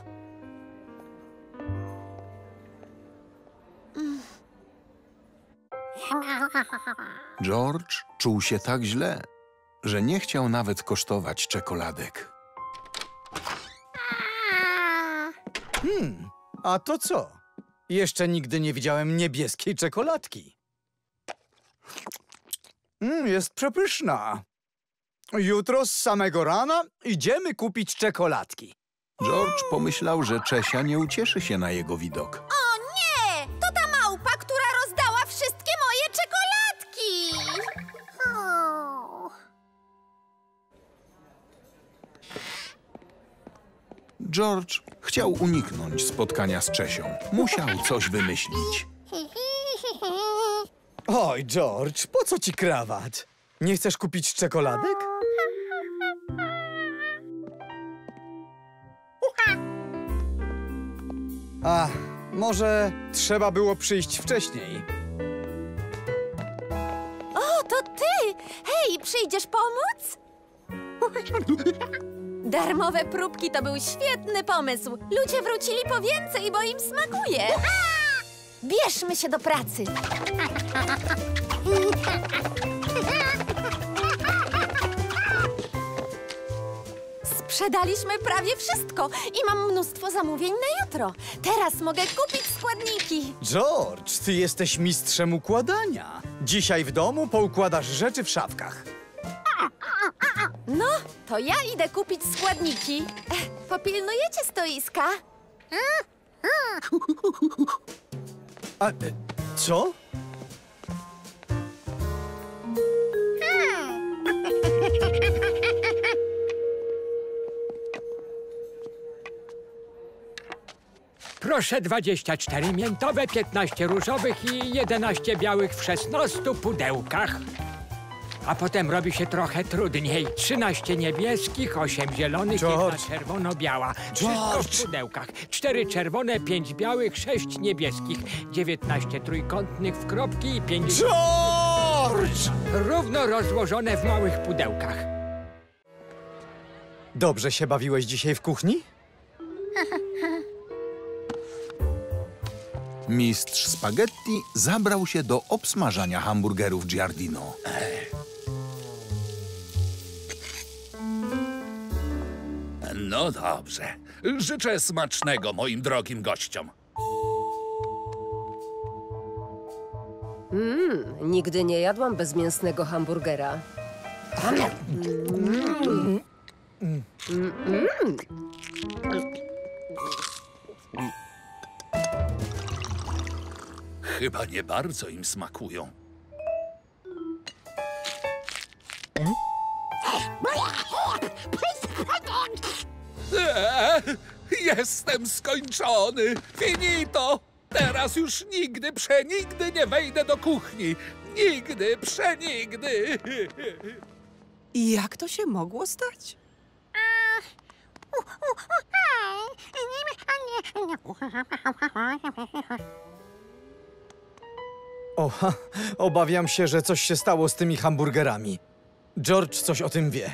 George czuł się tak źle, że nie chciał nawet kosztować czekoladek. A to co? Jeszcze nigdy nie widziałem niebieskiej czekoladki. Jest przepyszna. Jutro z samego rana idziemy kupić czekoladki. George pomyślał, że Czesia nie ucieszy się na jego widok. O nie! To ta małpa, która rozdała wszystkie moje czekoladki! George chciał uniknąć spotkania z Czesią. Musiał coś wymyślić. Oj, George, po co ci krawat? Nie chcesz kupić czekoladek? A, może trzeba było przyjść wcześniej. O, to ty! Hej, przyjdziesz pomóc? Darmowe próbki to był świetny pomysł. Ludzie wrócili po więcej, bo im smakuje. Bierzmy się do pracy. Sprzedaliśmy prawie wszystko i mam mnóstwo zamówień na jutro. Teraz mogę kupić składniki. George, ty jesteś mistrzem układania. Dzisiaj w domu poukładasz rzeczy w szafkach. No, to ja idę kupić składniki. Popilnujecie stoiska? A co? Proszę 24 miętowe, 15 różowych i 11 białych w 16 pudełkach. A potem robi się trochę trudniej. 13 niebieskich, 8 zielonych, 1 czerwono-biała. Wszystko w pudełkach. 4 czerwone, 5 białych, 6 niebieskich. 19 trójkątnych w kropki i 5... George! Równo rozłożone w małych pudełkach. Dobrze się bawiłeś dzisiaj w kuchni? Mistrz spaghetti zabrał się do obsmażania hamburgerów Giardino. No dobrze. Życzę smacznego moim drogim gościom. Nigdy nie jadłam bezmięsnego hamburgera. Chyba nie bardzo im smakują. Jestem skończony! Finito! Teraz już nigdy, przenigdy nie wejdę do kuchni! Nigdy, przenigdy! I jak to się mogło stać? Obawiam się, że coś się stało z tymi hamburgerami. George coś o tym wie.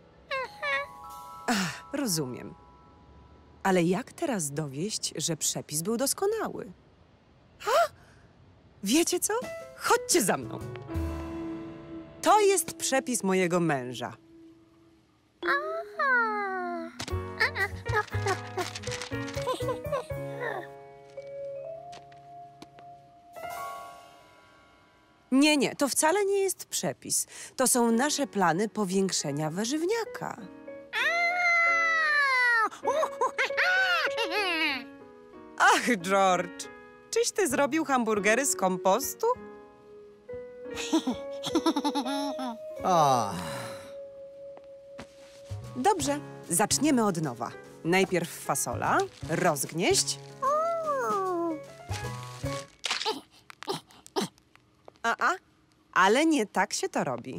Rozumiem. Ale jak teraz dowieść, że przepis był doskonały? Wiecie co? Chodźcie za mną. To jest przepis mojego męża. Nie, to wcale nie jest przepis. To są nasze plany powiększenia warzywniaka. Ach, George, czyś ty zrobił hamburgery z kompostu? Dobrze, zaczniemy od nowa. Najpierw fasola, rozgnieść. Ale nie tak się to robi.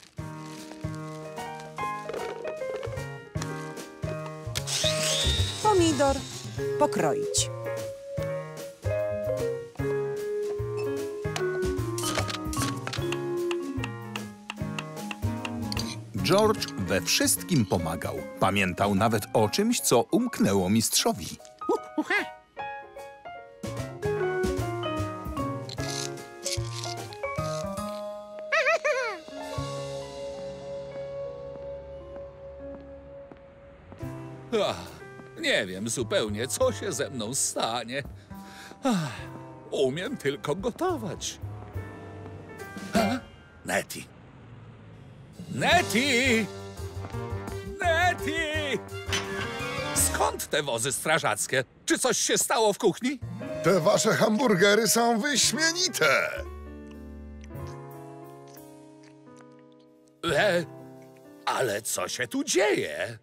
Pomidor pokroić. George we wszystkim pomagał. Pamiętał nawet o czymś, co umknęło mistrzowi. Nie wiem zupełnie, co się ze mną stanie. Umiem tylko gotować. Nettie! Nettie! Nettie! Skąd te wozy strażackie? Czy coś się stało w kuchni? Te wasze hamburgery są wyśmienite! Ale co się tu dzieje?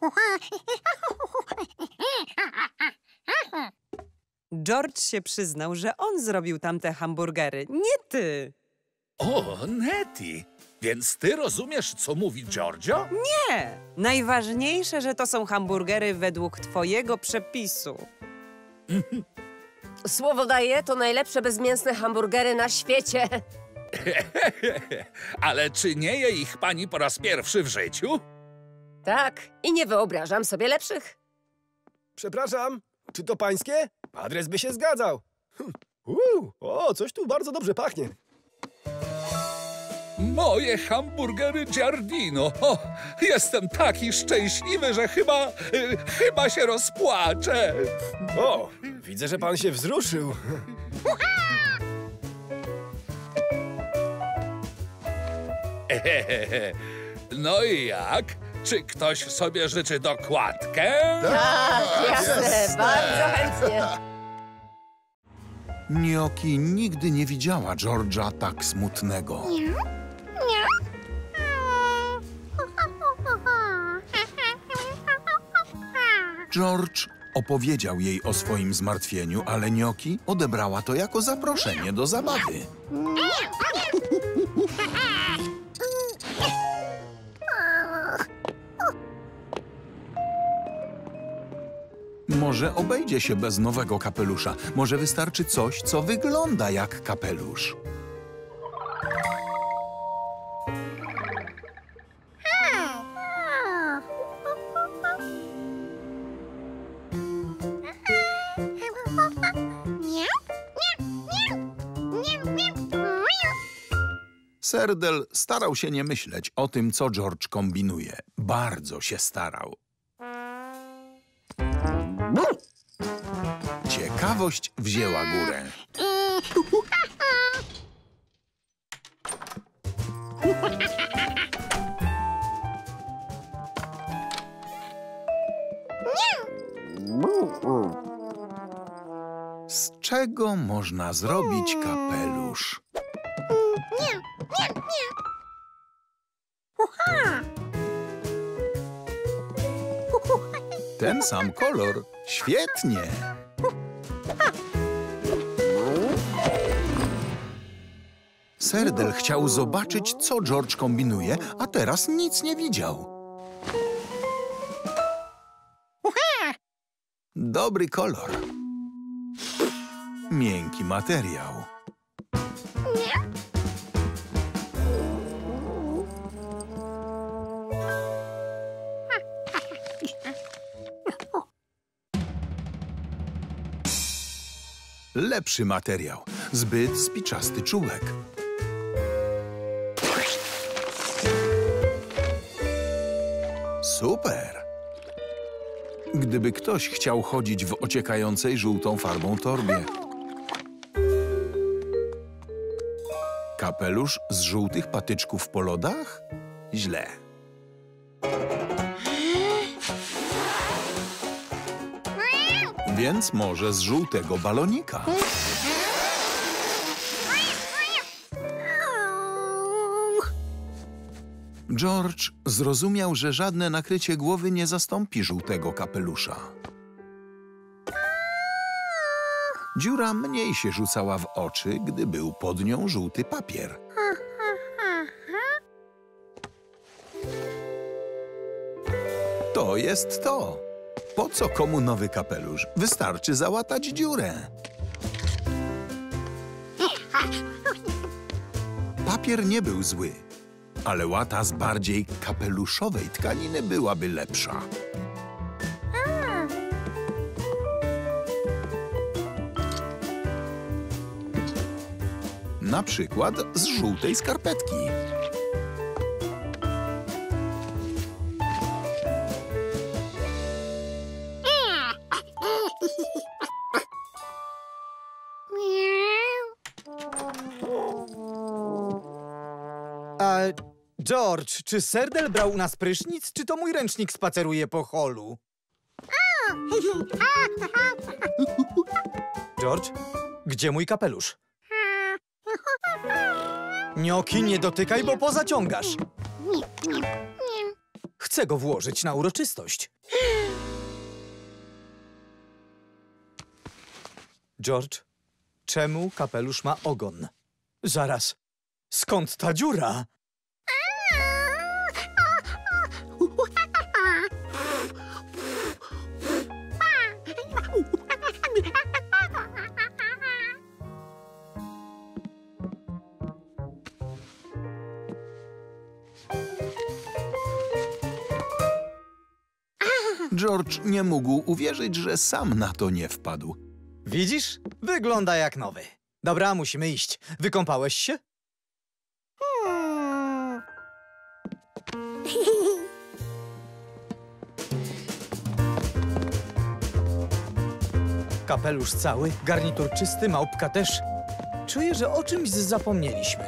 George się przyznał, że on zrobił tamte hamburgery, nie ty. O, Nettie! Więc ty rozumiesz, co mówi Giorgio? Nie! Najważniejsze, że to są hamburgery według twojego przepisu. Słowo daję, to najlepsze bezmięsne hamburgery na świecie. Ale czy nie je ich pani po raz pierwszy w życiu? Tak, i nie wyobrażam sobie lepszych. Przepraszam, czy to pańskie? Adres by się zgadzał. O, coś tu bardzo dobrze pachnie. Moje hamburgery Giardino. O, jestem taki szczęśliwy, że chyba się rozpłaczę. O, widzę, że pan się wzruszył. No i jak? Czy ktoś sobie życzy dokładkę? Tak, jasne, bardzo chętnie. Gnioki nigdy nie widziała George'a tak smutnego. George opowiedział jej o swoim zmartwieniu, ale Gnioki odebrała to jako zaproszenie do zabawy. Może obejdzie się bez nowego kapelusza. Może wystarczy coś, co wygląda jak kapelusz. Serdel starał się nie myśleć o tym, co George kombinuje. Bardzo się starał. Ciekawość wzięła górę. Z czego można zrobić kapelusz? Ten sam kolor. Świetnie! Serdel chciał zobaczyć, co George kombinuje, a teraz nic nie widział. Dobry kolor. Miękki materiał. Lepszy materiał. Zbyt spiczasty czubek. Super! Gdyby ktoś chciał chodzić w ociekającej żółtą farbą torbie. Kapelusz z żółtych patyczków po lodach? Źle. Więc może z żółtego balonika. George zrozumiał, że żadne nakrycie głowy nie zastąpi żółtego kapelusza. Dziura mniej się rzucała w oczy, gdy był pod nią żółty papier. To jest to. Po co komu nowy kapelusz? Wystarczy załatać dziurę. Papier nie był zły, ale łata z bardziej kapeluszowej tkaniny byłaby lepsza. Na przykład z żółtej skarpetki. George, czy Serdel brał u nas prysznic, czy to mój ręcznik spaceruje po holu? George, gdzie mój kapelusz? Gnioki, nie dotykaj, bo pozaciągasz. Chcę go włożyć na uroczystość. George, czemu kapelusz ma ogon? Zaraz, skąd ta dziura? George nie mógł uwierzyć, że sam na to nie wpadł. Widzisz? Wygląda jak nowy. Dobra, musimy iść. Wykąpałeś się? Kapelusz cały, garnitur czysty, małpka też. Czuję, że o czymś zapomnieliśmy.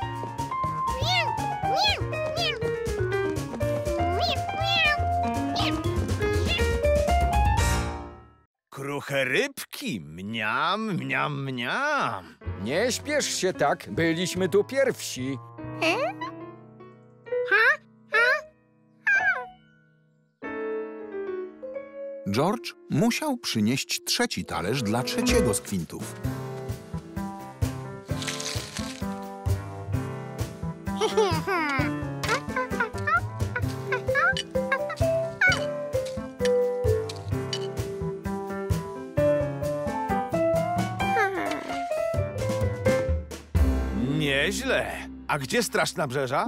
Kruche rybki, mniam, mniam, mniam. Nie śpiesz się tak, byliśmy tu pierwsi. George musiał przynieść trzeci talerz dla trzeciego z kwintów. Nieźle. A gdzie Straż Nabrzeża?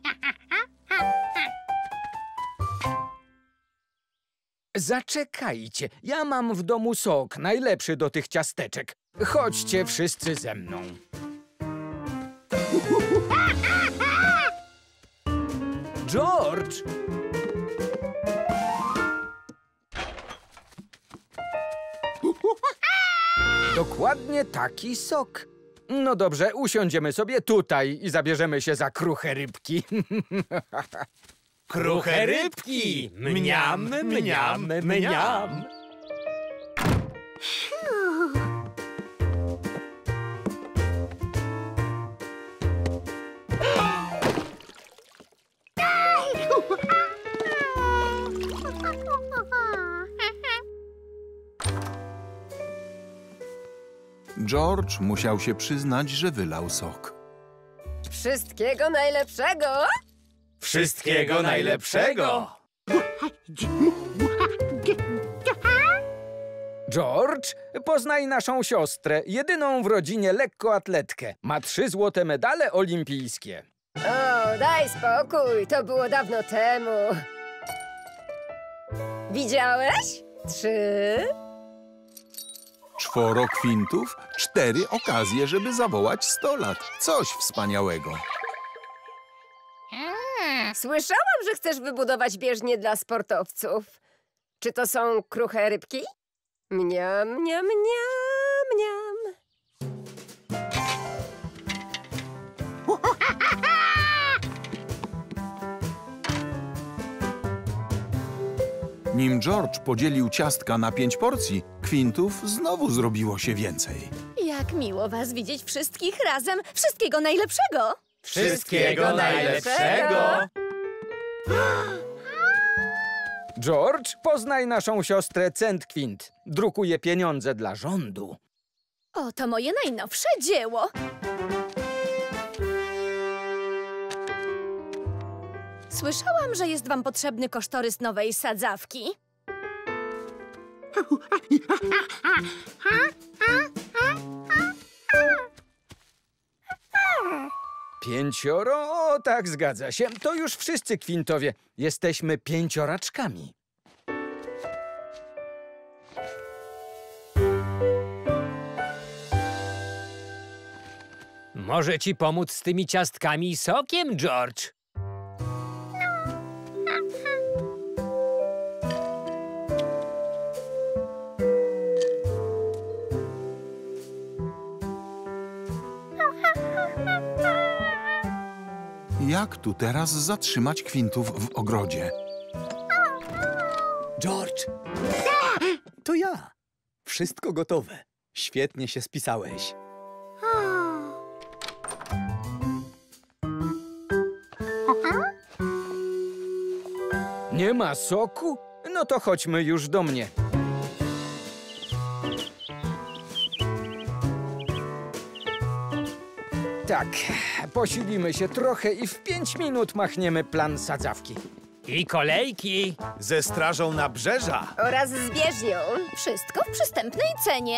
Zaczekajcie, ja mam w domu sok, najlepszy do tych ciasteczek. Chodźcie wszyscy ze mną. George! Dokładnie taki sok. No dobrze, usiądziemy sobie tutaj i zabierzemy się za kruche rybki. Kruche rybki! Mniam, mniam, mniam! George musiał się przyznać, że wylał sok. Wszystkiego najlepszego! Wszystkiego najlepszego! George, poznaj naszą siostrę, jedyną w rodzinie lekkoatletkę. Ma 3 złote medale olimpijskie. O, daj spokój, to było dawno temu. Widziałeś? 3. 4 kwintów, 4 okazje, żeby zawołać 100 lat. Coś wspaniałego. Słyszałam, że chcesz wybudować bieżnię dla sportowców. Czy to są kruche rybki? Mniam, mniam, mniam, mniam. Nim George podzielił ciastka na 5 porcji, kwintów znowu zrobiło się więcej. Jak miło was widzieć wszystkich razem. Wszystkiego najlepszego! Wszystkiego najlepszego! George, poznaj naszą siostrę Centkwint. Drukuje pieniądze dla rządu. Oto moje najnowsze dzieło. Słyszałam, że jest wam potrzebny kosztorys nowej sadzawki. Pięcioro? O, tak, zgadza się. To już wszyscy kwintowie. Jesteśmy 5-raczkami. Może ci pomóc z tymi ciastkami i sokiem, George? Jak tu teraz zatrzymać kwintów w ogrodzie? George! To ja. Wszystko gotowe. Świetnie się spisałeś. Nie ma soku? No to chodźmy już do mnie. Tak, posilimy się trochę i w 5 minut machniemy plan sadzawki. I kolejki. Ze Strażą Nabrzeża. Oraz z bieżnią. Wszystko w przystępnej cenie.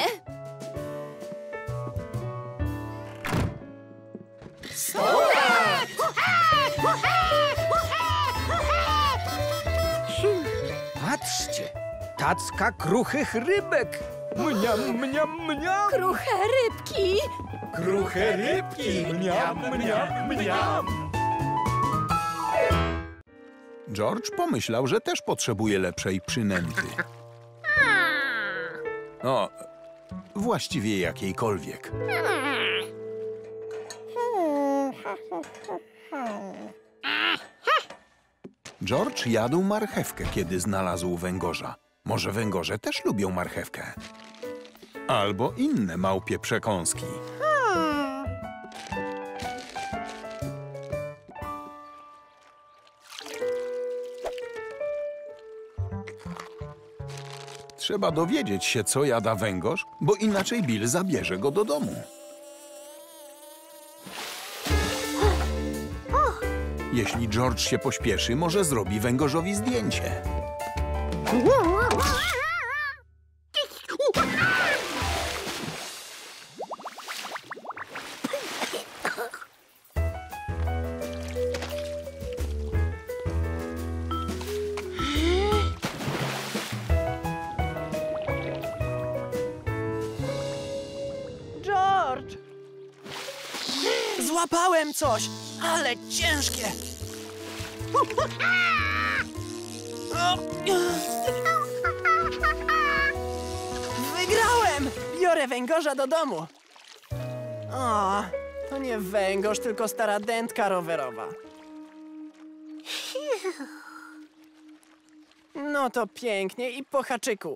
Patrzcie, tacka kruchych rybek. Mniam, mniam, mniam. Kruche rybki! Kruche rybki! Mniam, mniam, mniam! George pomyślał, że też potrzebuje lepszej przynęty. No, właściwie jakiejkolwiek. George jadł marchewkę, kiedy znalazł węgorza. Może węgorze też lubią marchewkę. Albo inne małpie przekąski. Trzeba dowiedzieć się, co jada węgorz, bo inaczej Bill zabierze go do domu. Jeśli George się pośpieszy, może zrobi węgorzowi zdjęcie. George! Złapałem coś, ale ciężkie. Wygrałem! Biorę węgorza do domu. O, to nie węgorz, tylko stara dętka rowerowa. No to pięknie i po haczyku.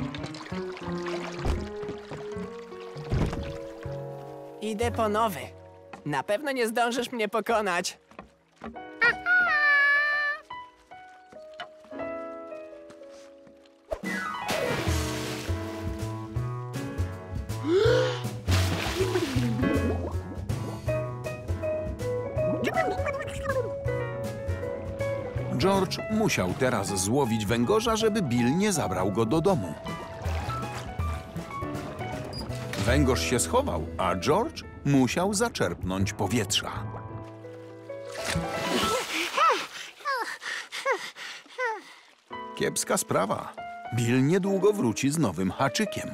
Idę po nowy. Na pewno nie zdążysz mnie pokonać. George musiał teraz złowić węgorza, żeby Bill nie zabrał go do domu. Węgorz się schował, a George musiał zaczerpnąć powietrza. Kiepska sprawa. Bill niedługo wróci z nowym haczykiem.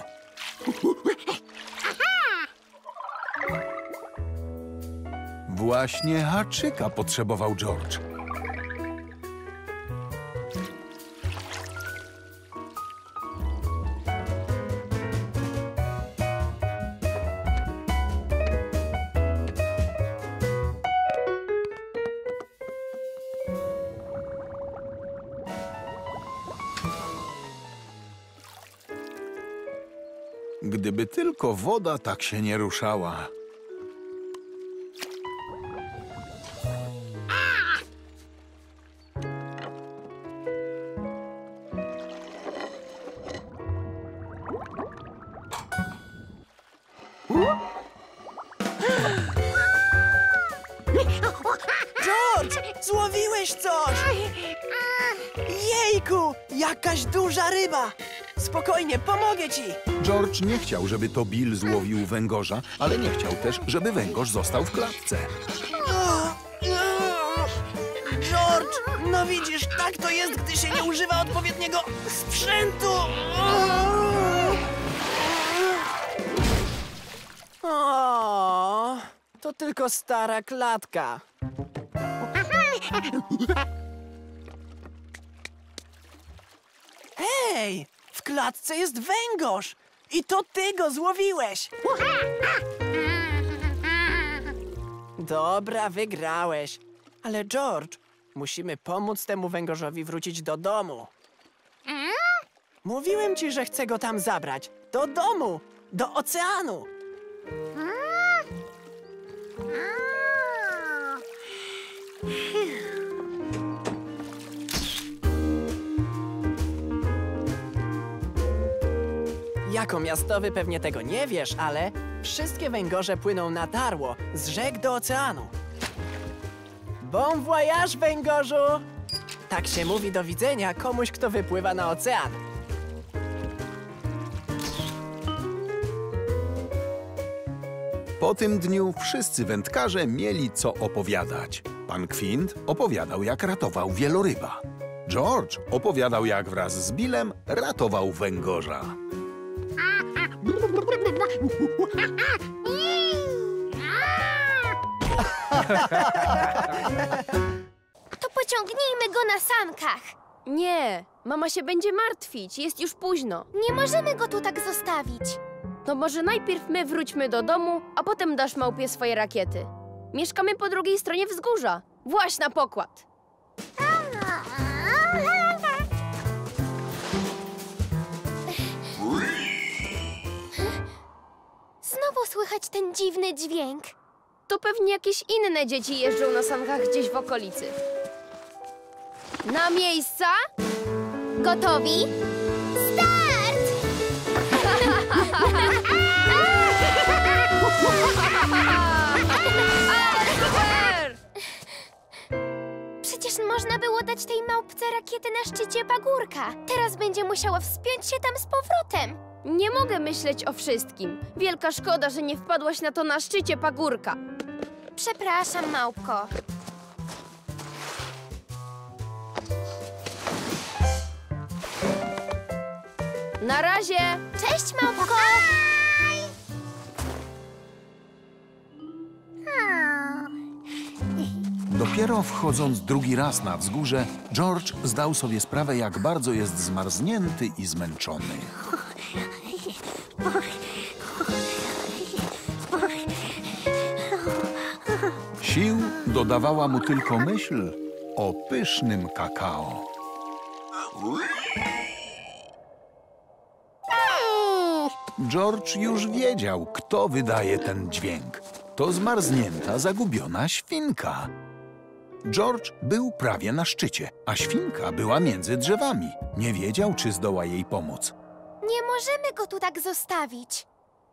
Właśnie haczyka potrzebował George. Gdyby tylko woda tak się nie ruszała. George, złowiłeś coś! Jejku, jakaś duża ryba! Spokojnie, pomogę ci! George nie chciał, żeby to Bill złowił węgorza, ale nie chciał też, żeby węgorz został w klatce. George, no widzisz, tak to jest, gdy się nie używa odpowiedniego sprzętu! O, to tylko stara klatka. Hej, w klatce jest węgorz! I to ty go złowiłeś! Dobra, wygrałeś. Ale George, musimy pomóc temu węgorzowi wrócić do domu. Mówiłem ci, że chcę go tam zabrać. Do domu! Do oceanu! Jako miastowy pewnie tego nie wiesz, ale wszystkie węgorze płyną na tarło z rzek do oceanu. Bon voyage, węgorzu! Tak się mówi do widzenia komuś, kto wypływa na ocean. Po tym dniu wszyscy wędkarze mieli co opowiadać. Pan Quint opowiadał, jak ratował wieloryba. George opowiadał, jak wraz z Billem ratował węgorza. To pociągnijmy go na sankach. Nie, mama się będzie martwić, jest już późno. Nie możemy go tu tak zostawić. To może najpierw my wróćmy do domu, a potem dasz małpie swoje rakiety. Mieszkamy po drugiej stronie wzgórza. Właź na pokład. Znowu słychać ten dziwny dźwięk. To pewnie jakieś inne dzieci jeżdżą na sankach gdzieś w okolicy. Na miejsca? Gotowi? Start! Przecież można było dać tej małpce rakiety na szczycie pagórka. Teraz będzie musiała wspiąć się tam z powrotem. Nie mogę myśleć o wszystkim. Wielka szkoda, że nie wpadłaś na to na szczycie pagórka. Przepraszam, małpko. Na razie! Cześć, małpko! Dopiero wchodząc drugi raz na wzgórze, George zdał sobie sprawę, jak bardzo jest zmarznięty i zmęczony. Sił dodawała mu tylko myśl o pysznym kakao. George już wiedział, kto wydaje ten dźwięk. To zmarznięta, zagubiona świnka. George był prawie na szczycie, a świnka była między drzewami. Nie wiedział, czy zdoła jej pomóc. Nie możemy go tu tak zostawić.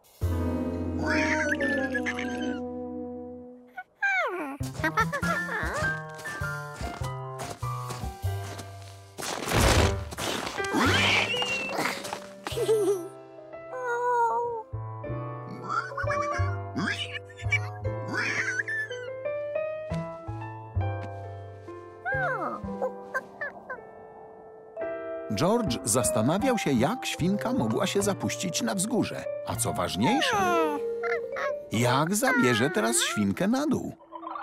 George zastanawiał się, jak świnka mogła się zapuścić na wzgórze. A co ważniejsze, jak zabierze teraz świnkę na dół?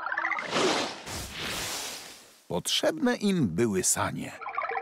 Potrzebne im były sanie.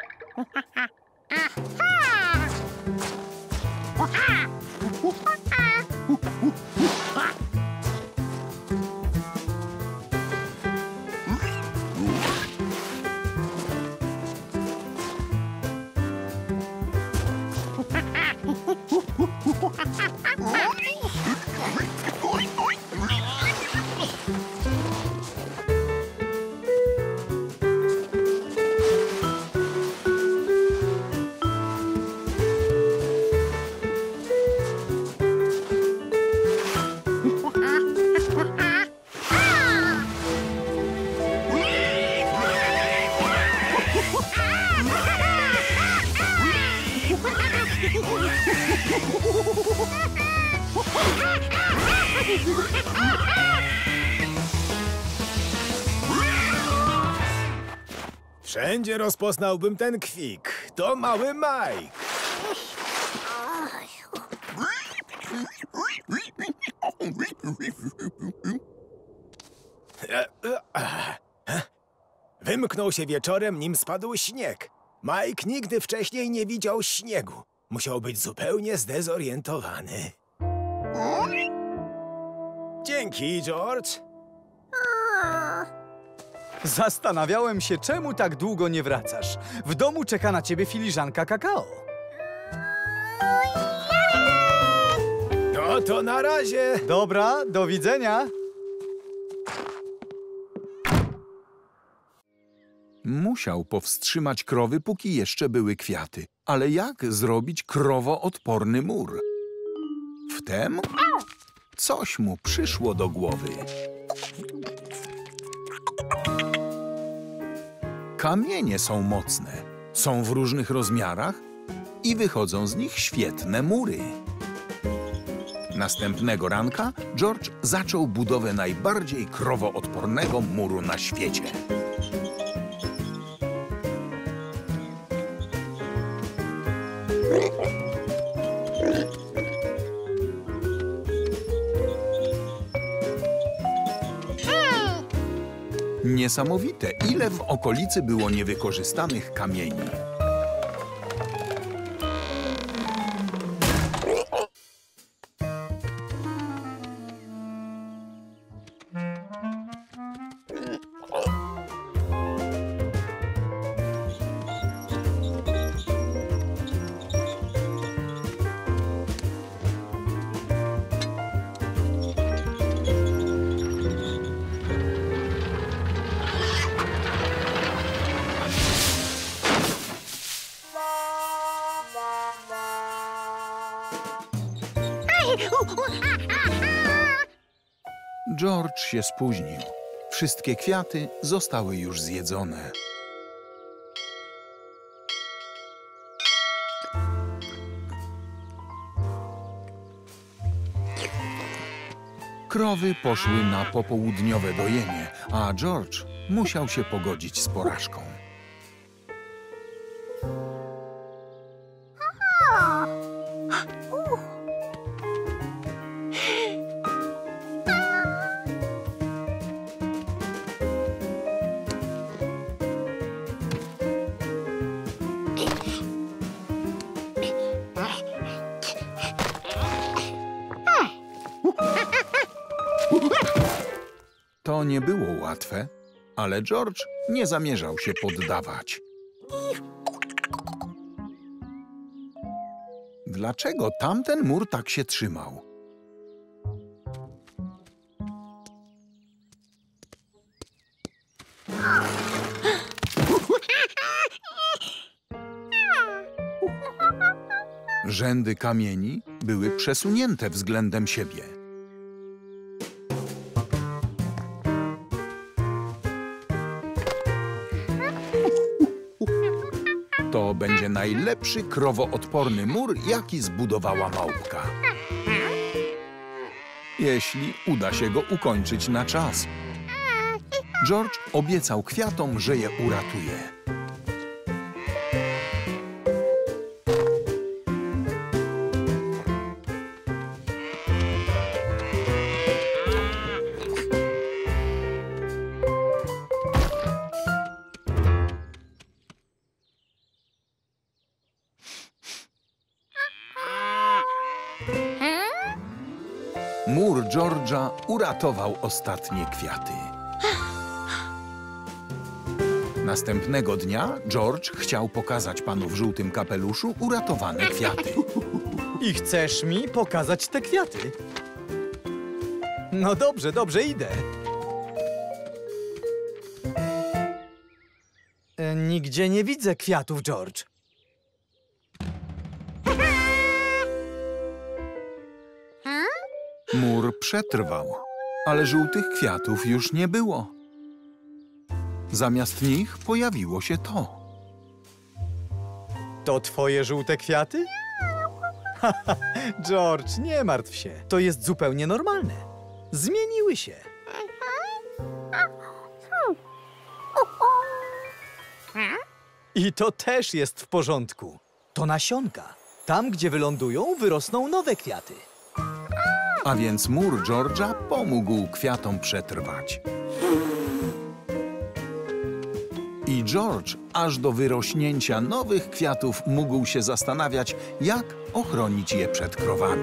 Wszędzie rozpoznałbym ten kwik. To mały Mike. Wymknął się wieczorem, nim spadł śnieg. Mike nigdy wcześniej nie widział śniegu. Musiał być zupełnie zdezorientowany. Dzięki, George. Zastanawiałem się, czemu tak długo nie wracasz. W domu czeka na ciebie filiżanka kakao. No to na razie. Dobra, do widzenia. Musiał powstrzymać krowy, póki jeszcze były kwiaty. Ale jak zrobić krowoodporny mur? Wtem coś mu przyszło do głowy. Kamienie są mocne, są w różnych rozmiarach i wychodzą z nich świetne mury. Następnego ranka George zaczął budowę najbardziej krowoodpornego muru na świecie. Niesamowite, ile w okolicy było niewykorzystanych kamieni. George się spóźnił. Wszystkie kwiaty zostały już zjedzone. Krowy poszły na popołudniowe dojenie, a George musiał się pogodzić z porażką. To nie było łatwe, ale George nie zamierzał się poddawać. Dlaczego tamten mur tak się trzymał? Rzędy kamieni były przesunięte względem siebie. To będzie najlepszy krowoodporny mur, jaki zbudowała małpka. Jeśli uda się go ukończyć na czas. George obiecał kwiatom, że je uratuje. Mur George'a uratował ostatnie kwiaty. Następnego dnia George chciał pokazać panu w żółtym kapeluszu uratowane kwiaty. I chcesz mi pokazać te kwiaty? No dobrze, dobrze, idę. Nigdzie nie widzę kwiatów, George. Mur przetrwał, ale żółtych kwiatów już nie było. Zamiast nich pojawiło się to. To twoje żółte kwiaty? George, nie martw się. To jest zupełnie normalne. Zmieniły się. I to też jest w porządku. To nasionka. Tam, gdzie wylądują, wyrosną nowe kwiaty. A więc mur George'a pomógł kwiatom przetrwać. I George aż do wyrośnięcia nowych kwiatów mógł się zastanawiać, jak ochronić je przed krowami.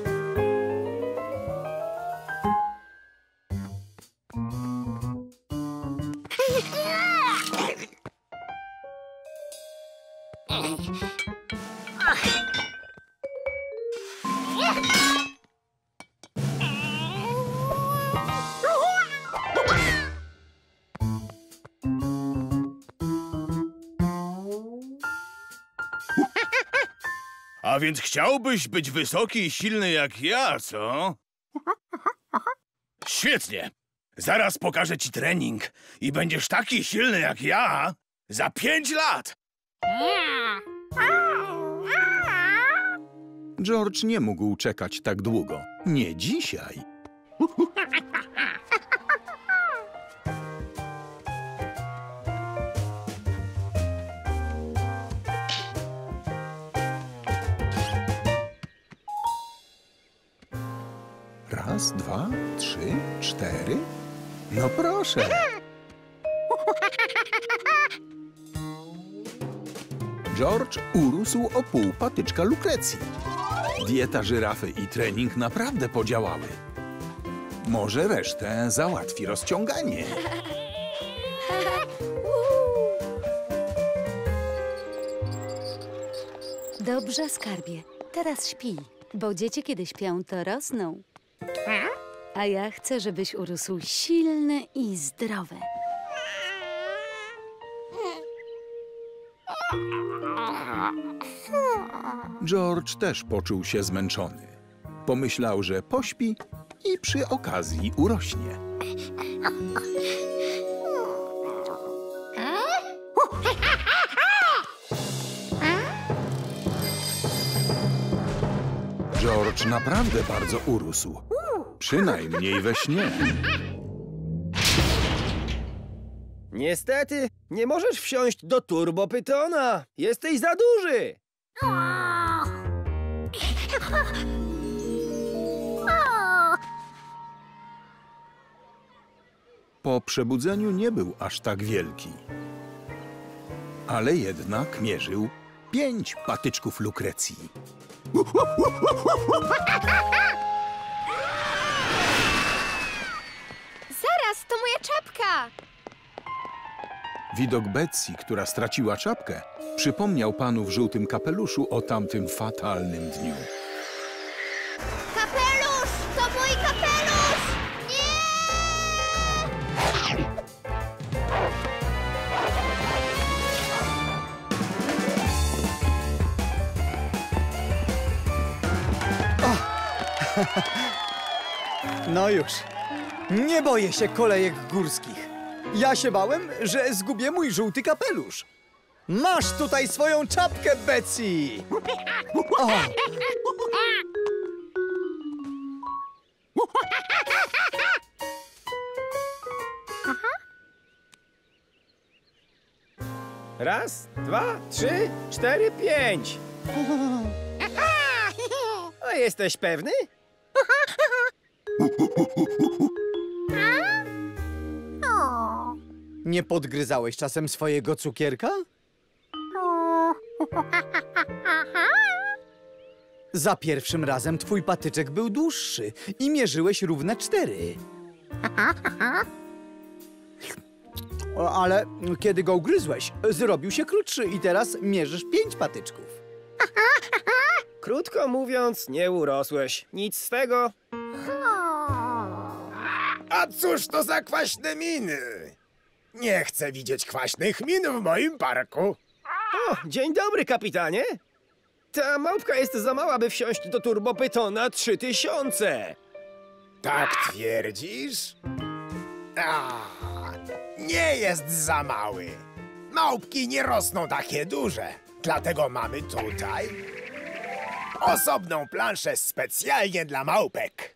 A więc chciałbyś być wysoki i silny jak ja, co? Świetnie! Zaraz pokażę ci trening i będziesz taki silny jak ja za 5 lat! George nie mógł czekać tak długo. Nie dzisiaj. Raz, dwa, trzy, cztery. No proszę. George urósł o pół patyczka lukrecji. Dieta żyrafy i trening naprawdę podziałały. Może resztę załatwi rozciąganie. Dobrze, skarbie. Teraz śpi, bo dzieci, kiedy śpią, to rosną. A ja chcę, żebyś urósł silny i zdrowy. George też poczuł się zmęczony. Pomyślał, że pośpi i przy okazji urośnie. George naprawdę bardzo urósł. Przynajmniej we śnie. Niestety, nie możesz wsiąść do Turbo Pytona. Jesteś za duży. Po przebudzeniu nie był aż tak wielki. Ale jednak mierzył 5 patyczków lukrecji. Zaraz, to moja czapka! Widok Betsy, która straciła czapkę, przypomniał panu w żółtym kapeluszu o tamtym fatalnym dniu. Kapelusz! To mój kapelusz! Nie! No już. Nie boję się kolejek górskich. Ja się bałem, że zgubię mój żółty kapelusz. Masz tutaj swoją czapkę, Betsy! O. Raz, 2, 3, 4, 5. A jesteś pewny? Nie podgryzałeś czasem swojego cukierka? Za pierwszym razem twój patyczek był dłuższy i mierzyłeś równe 4. Ale kiedy go ugryzłeś, zrobił się krótszy i teraz mierzysz 5 patyczków. Krótko mówiąc, nie urosłeś. Nic z tego. A cóż to za kwaśne miny? Nie chcę widzieć kwaśnych min w moim parku. O, dzień dobry, kapitanie. Ta małpka jest za mała, by wsiąść do Turbo Pytona 3000. Tak twierdzisz? Nie jest za mały. Małpki nie rosną takie duże. Dlatego mamy tutaj osobną planszę specjalnie dla małpek.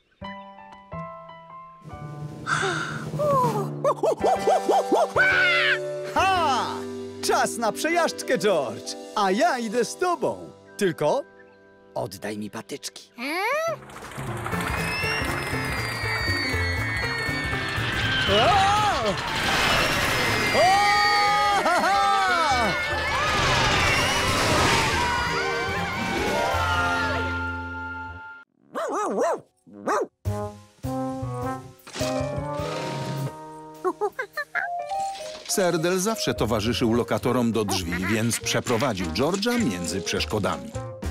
Ha! Czas na przejażdżkę, George. A ja idę z tobą. Tylko oddaj mi patyczki. O! O! Ha, ha! Serdel zawsze towarzyszył lokatorom do drzwi, więc przeprowadził George'a między przeszkodami.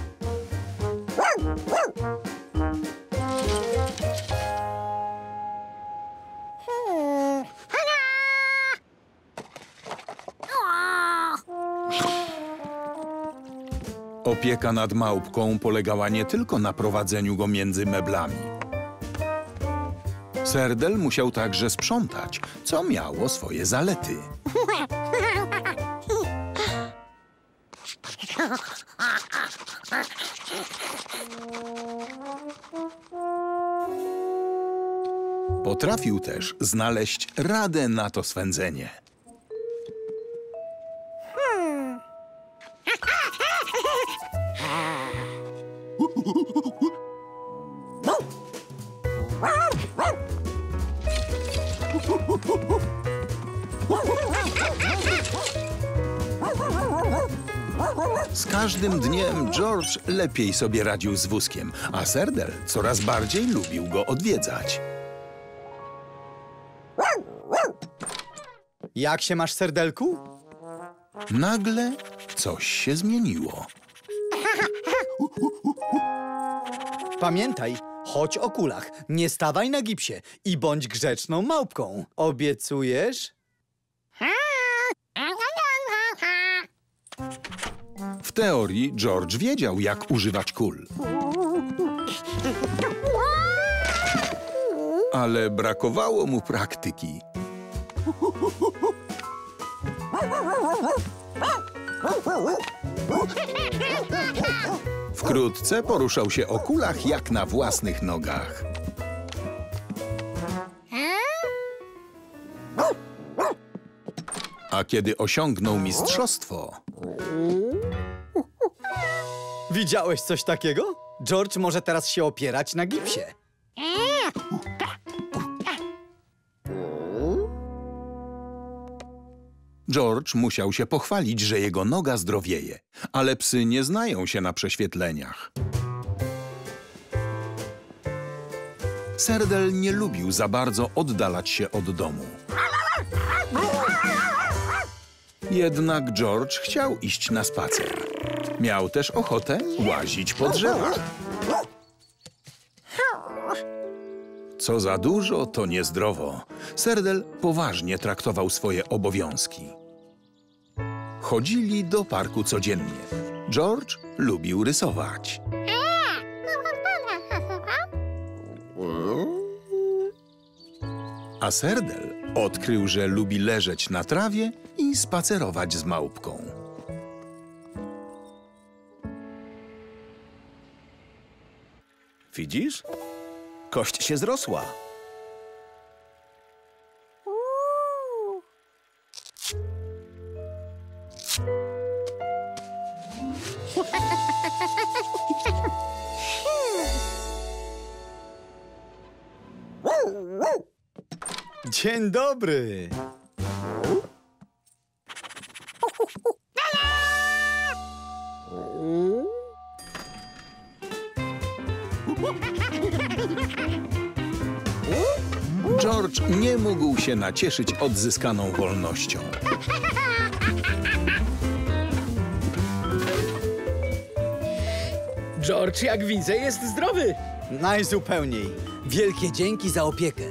Opieka nad małpką polegała nie tylko na prowadzeniu go między meblami. Serdel musiał także sprzątać, co miało swoje zalety. Potrafił też znaleźć radę na to swędzenie. Z każdym dniem George lepiej sobie radził z wózkiem, a Serdel coraz bardziej lubił go odwiedzać. Jak się masz, Serdelku? Nagle coś się zmieniło. Pamiętaj, chodź o kulach, nie stawaj na gipsie i bądź grzeczną małpką. Obiecujesz? W teorii George wiedział, jak używać kul. Ale brakowało mu praktyki. Wkrótce poruszał się o kulach jak na własnych nogach. A kiedy osiągnął mistrzostwo... Widziałeś coś takiego? George może teraz się opierać na gipsie. George musiał się pochwalić, że jego noga zdrowieje, ale psy nie znają się na prześwietleniach. Serdel nie lubił za bardzo oddalać się od domu. Jednak George chciał iść na spacer. Miał też ochotę łazić po drzewach. Co za dużo, to niezdrowo. Serdel poważnie traktował swoje obowiązki. Chodzili do parku codziennie. George lubił rysować. A Serdel odkrył, że lubi leżeć na trawie i spacerować z małpką. Widzisz? Kość się zrosła. Dzień dobry. George nie mógł się nacieszyć odzyskaną wolnością. George, jak widzę, jest zdrowy. Najzupełniej. Wielkie dzięki za opiekę.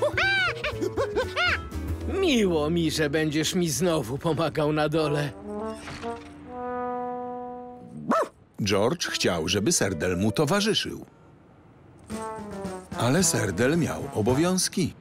Miło mi, że będziesz mi znowu pomagał na dole. George chciał, żeby Serdel mu towarzyszył. Ale Serdel miał obowiązki.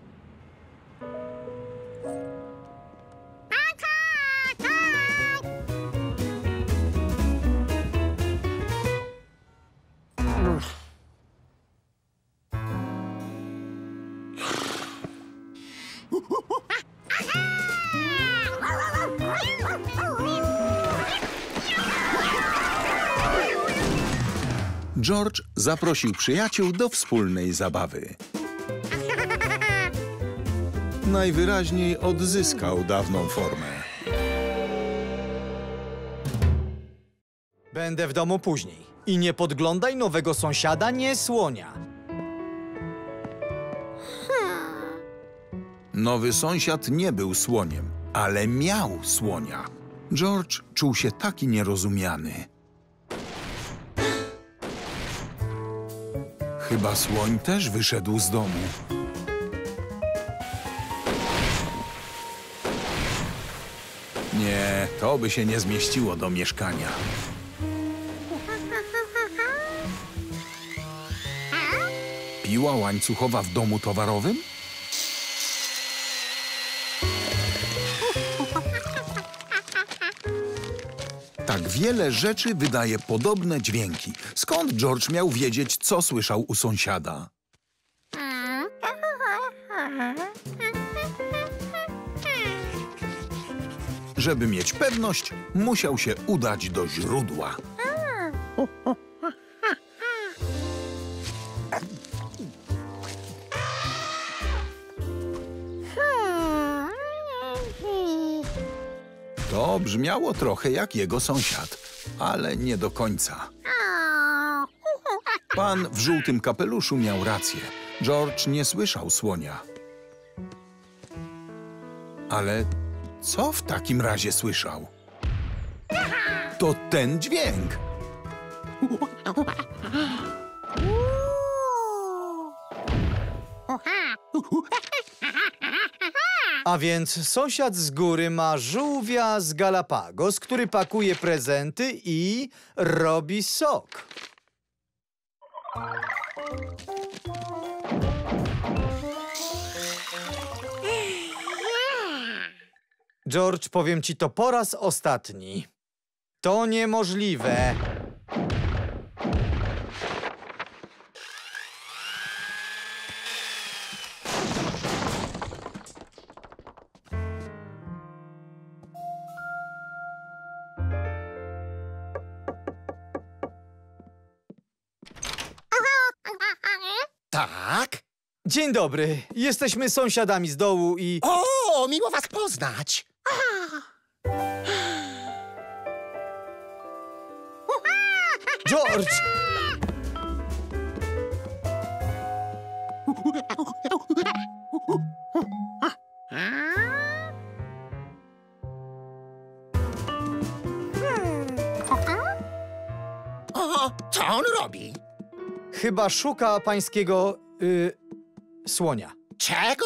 George zaprosił przyjaciół do wspólnej zabawy. Najwyraźniej odzyskał dawną formę. Będę w domu później. I nie podglądaj nowego sąsiada, nie słonia. Nowy sąsiad nie był słoniem, ale miał słonia. George czuł się taki nierozumiany. Chyba słoń też wyszedł z domu. Nie, to by się nie zmieściło do mieszkania. Piła łańcuchowa w domu towarowym? Tak wiele rzeczy wydaje podobne dźwięki. Skąd George miał wiedzieć, co słyszał u sąsiada? Żeby mieć pewność, musiał się udać do źródła. To brzmiało trochę jak jego sąsiad, ale nie do końca. Pan w żółtym kapeluszu miał rację. George nie słyszał słonia. Ale co w takim razie słyszał? To ten dźwięk. A więc sąsiad z góry ma żółwia z Galapagos, który pakuje prezenty i robi sok. George, powiem ci to po raz ostatni. To niemożliwe. Tak? Dzień dobry. Jesteśmy sąsiadami z dołu i... O, miło was poznać. George! O, co on robi? Chyba szuka pańskiego... słonia. Czego?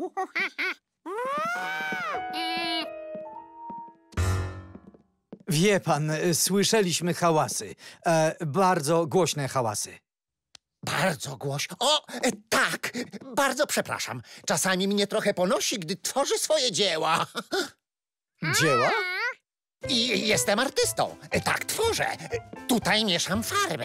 Wie pan, słyszeliśmy hałasy. Bardzo głośne hałasy. Bardzo głośno. O, tak, bardzo przepraszam. Czasami mnie trochę ponosi, gdy tworzę swoje dzieła. Dzieła? I jestem artystą. Tak tworzę. Tutaj mieszam farby.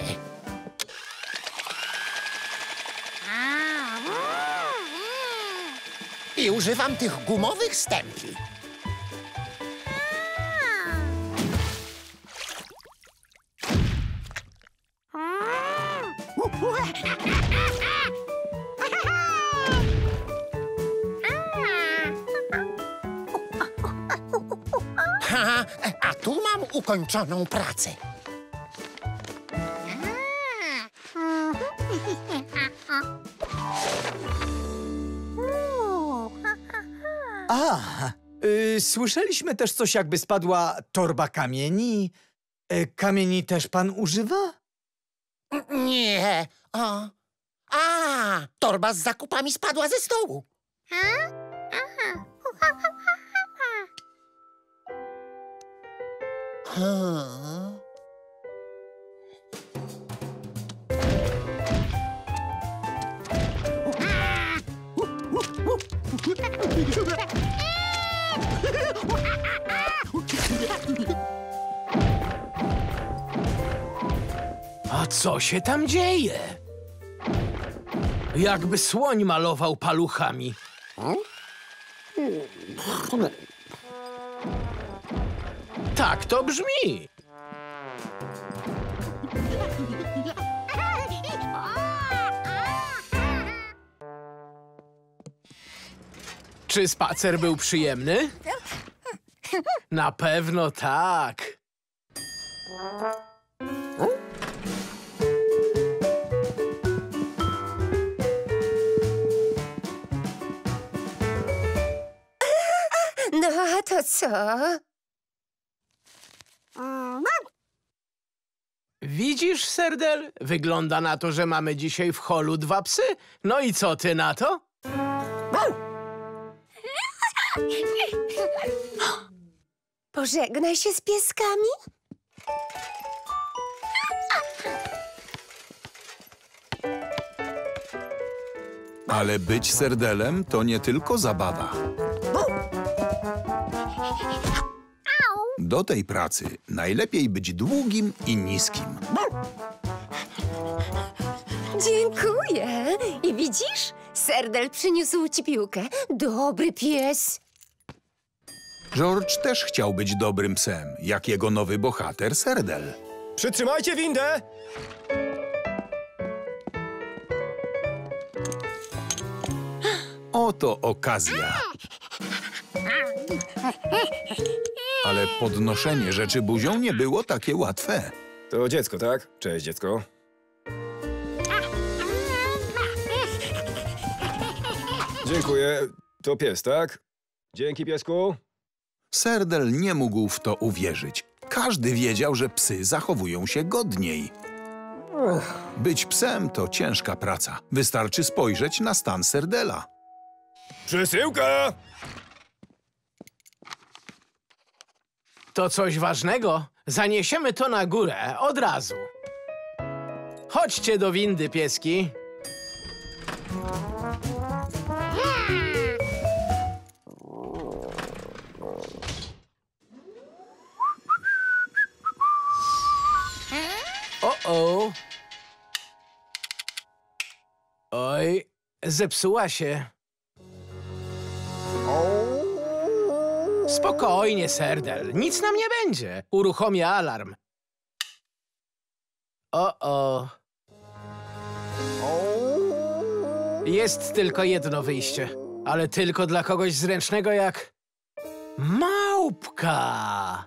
I używam tych gumowych stempli. Ha, a tu mam ukończoną pracę. Słyszeliśmy też coś, jakby spadła torba kamieni. Kamieni też pan używa? Nie. O. A, torba z zakupami spadła ze stołu. A co się tam dzieje? Jakby słoń malował paluchami. Tak to brzmi. Czy spacer był przyjemny? Na pewno tak. No, a to co? Widzisz, Serdel? Wygląda na to, że mamy dzisiaj w holu 2 psy. No i co ty na to? Pożegnaj się z pieskami. Ale być serdelem to nie tylko zabawa. Do tej pracy najlepiej być długim i niskim. Dziękuję. I widzisz? Serdel przyniósł ci piłkę. Dobry pies. George też chciał być dobrym psem, jak jego nowy bohater Serdel. Przytrzymajcie windę! Oto okazja. Ale podnoszenie rzeczy buzią nie było takie łatwe. To dziecko, tak? Cześć, dziecko. Dziękuję. To pies, tak? Dzięki, piesku. Serdel nie mógł w to uwierzyć. Każdy wiedział, że psy zachowują się godniej. Być psem to ciężka praca. Wystarczy spojrzeć na stan Serdela. Przesyłka! To coś ważnego? Zaniesiemy to na górę od razu. Chodźcie do windy, pieski. O! Oj, zepsuła się. Spokojnie, Serdel. Nic nam nie będzie. Uruchomię alarm. O. Jest tylko jedno wyjście, ale tylko dla kogoś zręcznego jak... Małpka!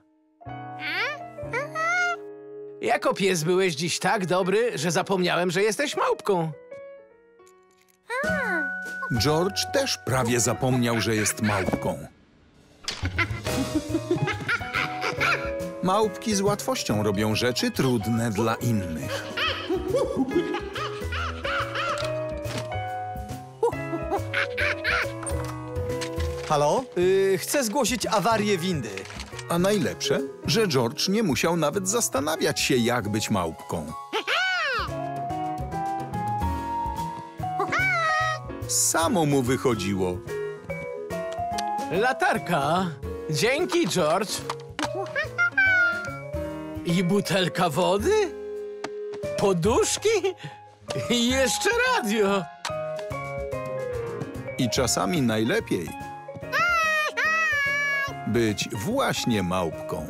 Jako pies byłeś dziś tak dobry, że zapomniałem, że jesteś małpką. George też prawie zapomniał, że jest małpką. Małpki z łatwością robią rzeczy trudne dla innych. Halo? Chcę zgłosić awarię windy. A najlepsze, że George nie musiał nawet zastanawiać się, jak być małpką. Samo mu wychodziło. Latarka. Dzięki, George. I butelka wody? Poduszki? I jeszcze radio. I czasami najlepiej być właśnie małpką.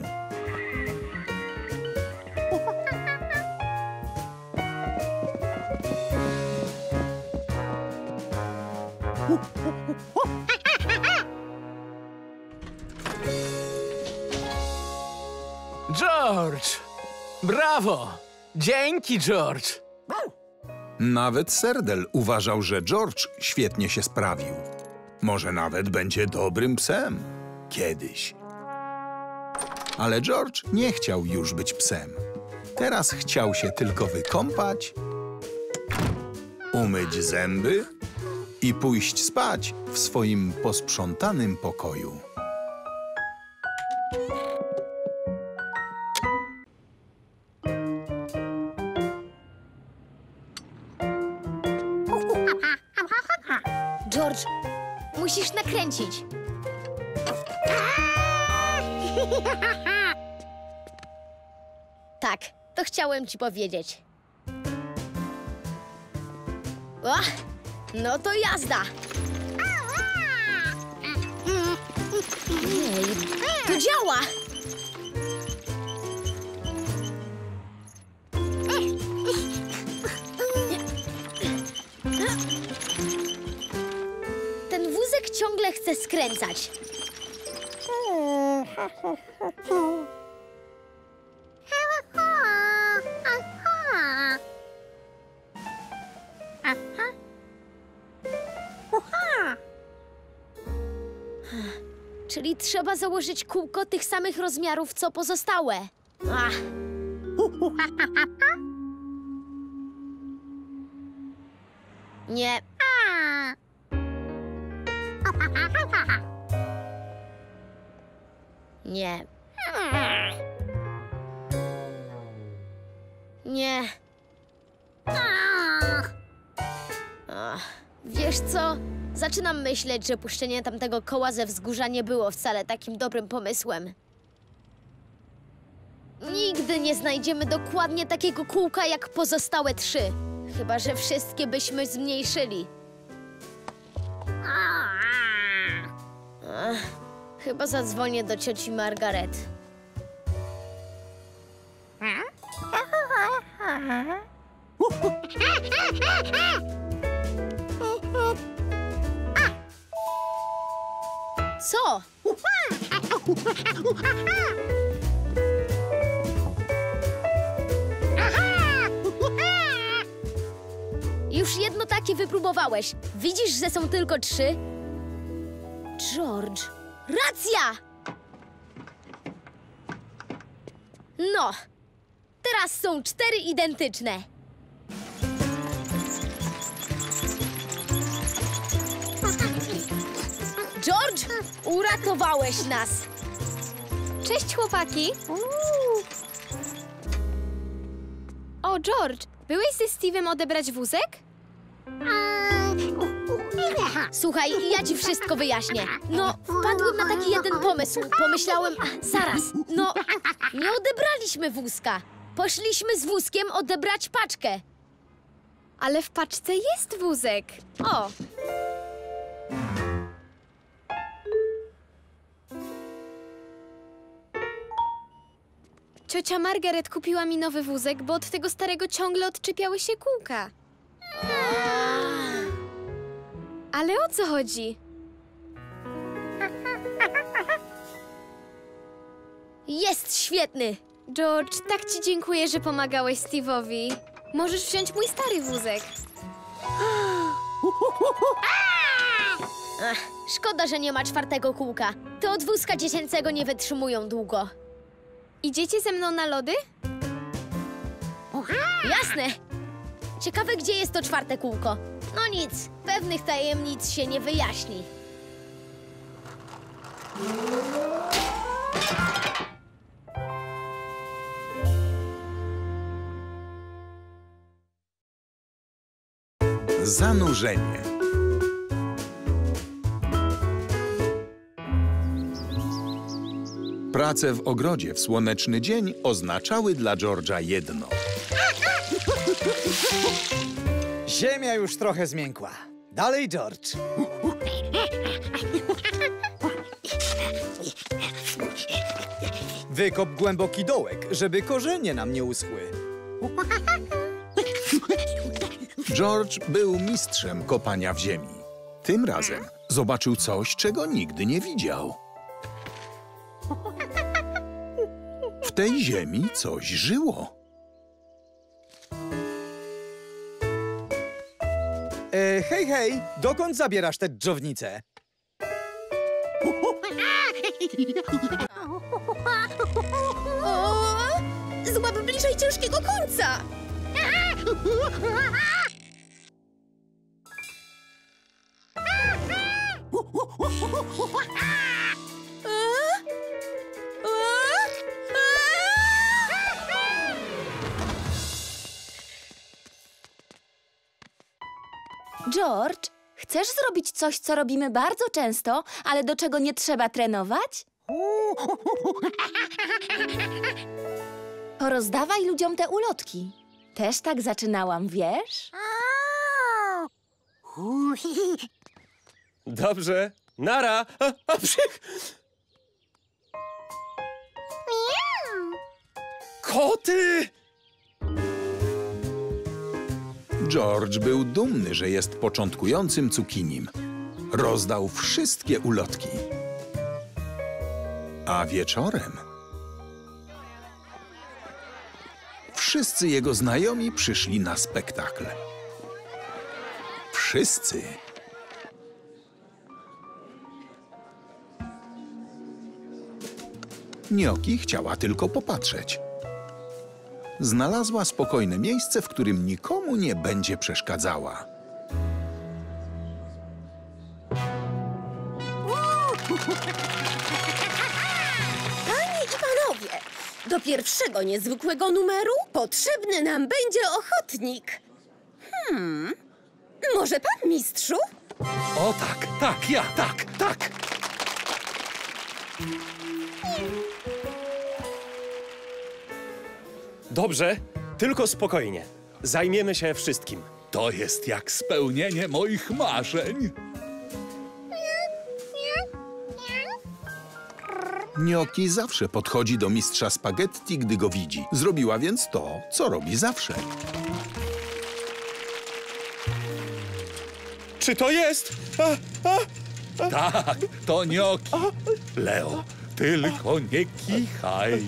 George! Brawo! Dzięki, George! Nawet Serdel uważał, że George świetnie się sprawił. Może nawet będzie dobrym psem. Kiedyś. Ale George nie chciał już być psem. Teraz chciał się tylko wykąpać, umyć zęby i pójść spać w swoim posprzątanym pokoju. George, musisz nakręcić. Tak, to chciałem ci powiedzieć. O, no to jazda. Jej, to działa. Ten wózek ciągle chce skręcać. Czyli trzeba założyć kółko tych samych rozmiarów, co pozostałe. Ach. Nie. Nie. Nie. Ach, wiesz co? Zaczynam myśleć, że puszczenie tamtego koła ze wzgórza nie było wcale takim dobrym pomysłem. Nigdy nie znajdziemy dokładnie takiego kółka jak pozostałe 3. Chyba że wszystkie byśmy zmniejszyli. Ach, chyba zadzwonię do cioci Margaret. Co? Już jedno takie wypróbowałeś. Widzisz, że są tylko 3? George, racja! No, teraz są 4 identyczne. George, uratowałeś nas. Cześć, chłopaki. O, George, byłeś ze Steve'em odebrać wózek? Słuchaj, ja ci wszystko wyjaśnię. No, wpadłem na taki jeden pomysł. Pomyślałem, zaraz, no, nie odebraliśmy wózka. Poszliśmy z wózkiem odebrać paczkę. Ale w paczce jest wózek. O! Ciocia Margaret kupiła mi nowy wózek, bo od tego starego ciągle odczepiały się kółka. Ale o co chodzi? Jest świetny! George, tak ci dziękuję, że pomagałeś Steve'owi. Możesz wziąć mój stary wózek. Ach, szkoda, że nie ma 4. kółka. Te od wózka dziecięcego nie wytrzymują długo. Idziecie ze mną na lody? Jasne! Ciekawe, gdzie jest to 4. kółko. No nic, pewnych tajemnic się nie wyjaśni. Zanurzenie. Prace w ogrodzie w słoneczny dzień oznaczały dla George'a jedno. Ziemia już trochę zmiękła. Dalej, George. Wykop głęboki dołek, żeby korzenie nam nie uschły. George był mistrzem kopania w ziemi. Tym razem zobaczył coś, czego nigdy nie widział. W tej ziemi coś żyło. Hej, hej, dokąd zabierasz tę dżownicę? O! Złap bliżej ciężkiego końca! George, chcesz zrobić coś, co robimy bardzo często, ale do czego nie trzeba trenować? Porozdawaj ludziom te ulotki. Też tak zaczynałam, wiesz? Dobrze. Nara! Psich! Koty! George był dumny, że jest początkującym cukinim. Rozdał wszystkie ulotki. A wieczorem wszyscy jego znajomi przyszli na spektakl. Wszyscy. Gnioki chciała tylko popatrzeć. Znalazła spokojne miejsce, w którym nikomu nie będzie przeszkadzała. Panie i panowie, do pierwszego niezwykłego numeru potrzebny nam będzie ochotnik. Może pan, mistrzu? O tak, tak, ja, tak, tak. Dobrze, tylko spokojnie. Zajmiemy się wszystkim. To jest jak spełnienie moich marzeń. Gnioki zawsze podchodzi do mistrza spaghetti, gdy go widzi. Zrobiła więc to, co robi zawsze. Czy to jest? Tak, to gnioki. Leo, Tylko nie kichaj.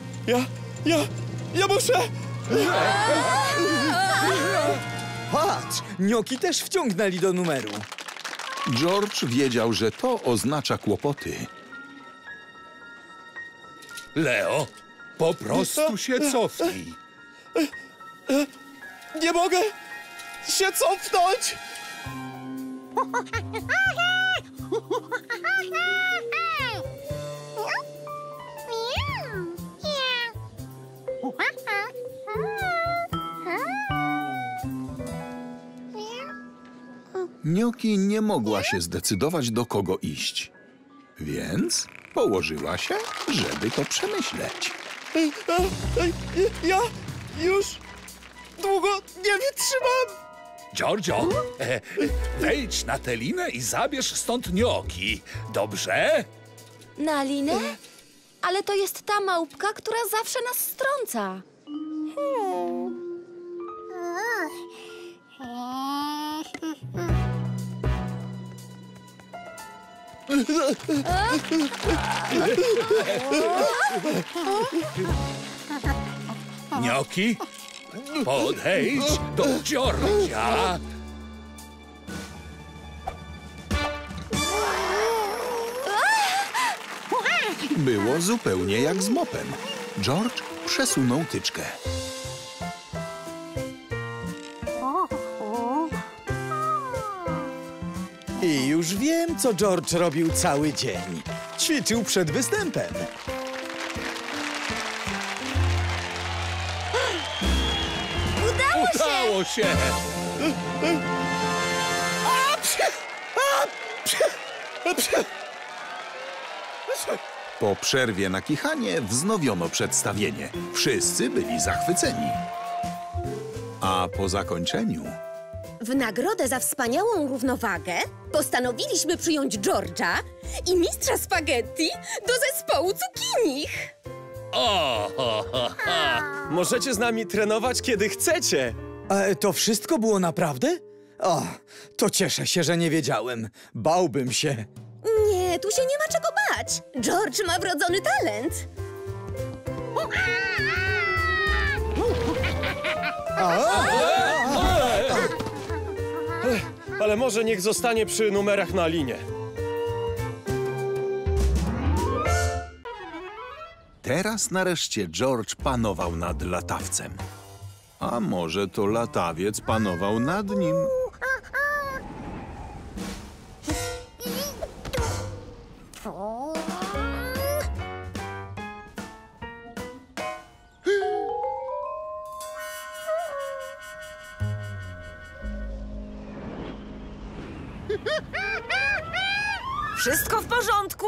Ja muszę! Patrz, Gnioki też wciągnęli do numeru. George wiedział, że to oznacza kłopoty. Leo, po prostu się cofnij. Nie mogę się cofnąć! Gnioki nie mogła się zdecydować, do kogo iść. Więc położyła się, żeby to przemyśleć. Ja już długo nie wytrzymam! Giorgio, wejdź na tę linę i zabierz stąd gnioki. Dobrze? Na linę? Ale to jest ta małpka, która zawsze nas strąca. Gnioki, podejdź do Giorgia. Było zupełnie jak z mopem. George przesunął tyczkę. I już wiem, co George robił cały dzień. Ćwiczył przed występem. Udało się! Po przerwie na kichanie wznowiono przedstawienie. Wszyscy byli zachwyceni. A po zakończeniu... W nagrodę za wspaniałą równowagę postanowiliśmy przyjąć George'a i mistrza spaghetti do zespołu cukinich. Możecie z nami trenować, kiedy chcecie. To wszystko było naprawdę? O, to cieszę się, że nie wiedziałem. Bałbym się. Nie, tu się nie ma czego bać. George ma wrodzony talent. Ale może niech zostanie przy numerach na linie. Teraz nareszcie George panował nad latawcem. A może to latawiec panował nad nim? Wszystko w porządku?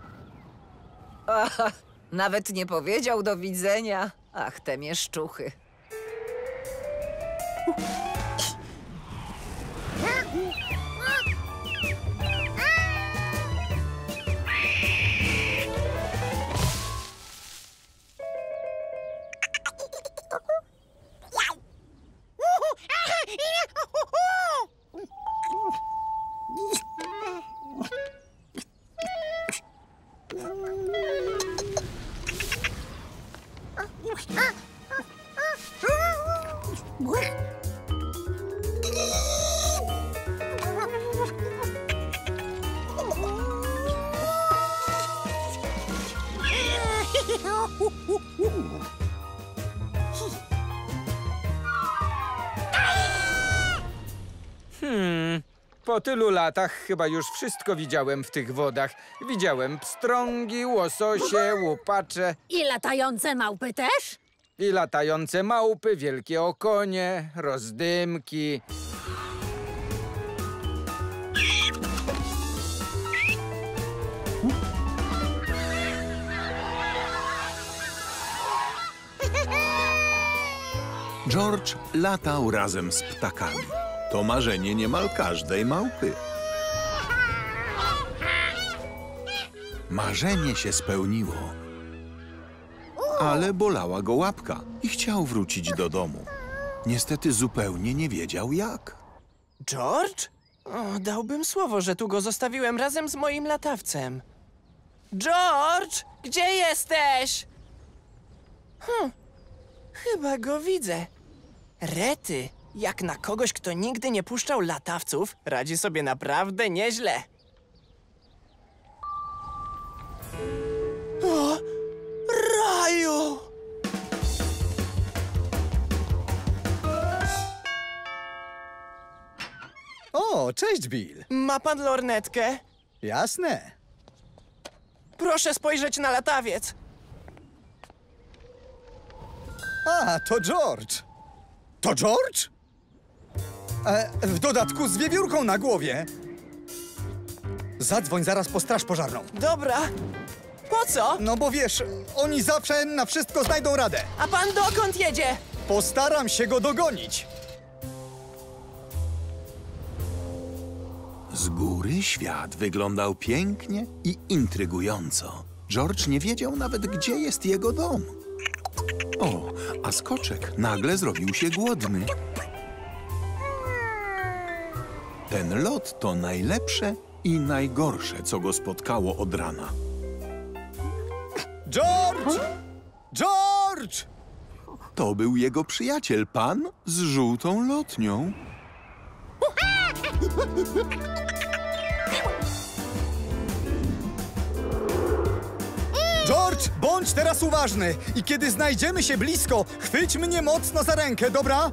Aha, nawet nie powiedział do widzenia. Ach, te mieszczuchy. Po tylu latach chyba już wszystko widziałem w tych wodach. Widziałem pstrągi, łososie, łupacze. I latające małpy też? I latające małpy, wielkie okonie, rozdymki. George latał razem z ptakami. To marzenie niemal każdej małpy. Marzenie się spełniło. Ale bolała go łapka i chciał wrócić do domu. Niestety zupełnie nie wiedział jak. George? O, dałbym słowo, że tu go zostawiłem razem z moim latawcem. George, gdzie jesteś? Chyba go widzę. Rety, jak na kogoś, kto nigdy nie puszczał latawców, radzi sobie naprawdę nieźle. O, raju! O, cześć, Bill. Ma pan lornetkę? Jasne. Proszę spojrzeć na latawiec. A, to George. To George? W dodatku z wiewiórką na głowie. Zadzwoń zaraz po straż pożarną. Dobra. Po co? No bo wiesz, oni zawsze na wszystko znajdą radę. A pan dokąd jedzie? Postaram się go dogonić. Z góry świat wyglądał pięknie i intrygująco. George nie wiedział nawet, gdzie jest jego dom. O, a skoczek nagle zrobił się głodny. Ten lot to najlepsze i najgorsze, co go spotkało od rana. George! George! To był jego przyjaciel, pan z żółtą lotnią. George, bądź teraz uważny i kiedy znajdziemy się blisko, chwyć mnie mocno za rękę, dobra?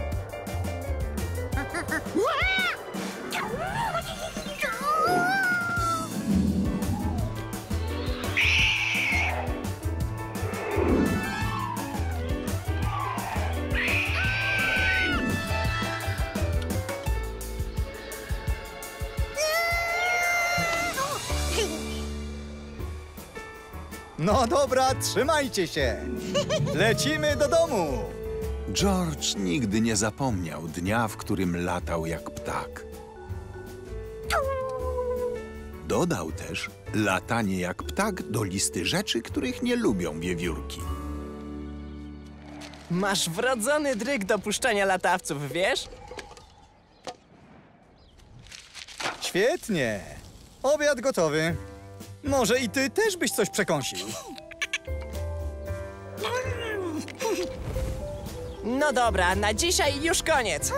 No dobra, trzymajcie się. Lecimy do domu. George nigdy nie zapomniał dnia, w którym latał jak ptak. Dodał też latanie jak ptak do listy rzeczy, których nie lubią wiewiórki. Masz wrodzony dryg do puszczania latawców, wiesz? Świetnie. Obiad gotowy. Może i ty też byś coś przekąsił. No dobra, na dzisiaj już koniec.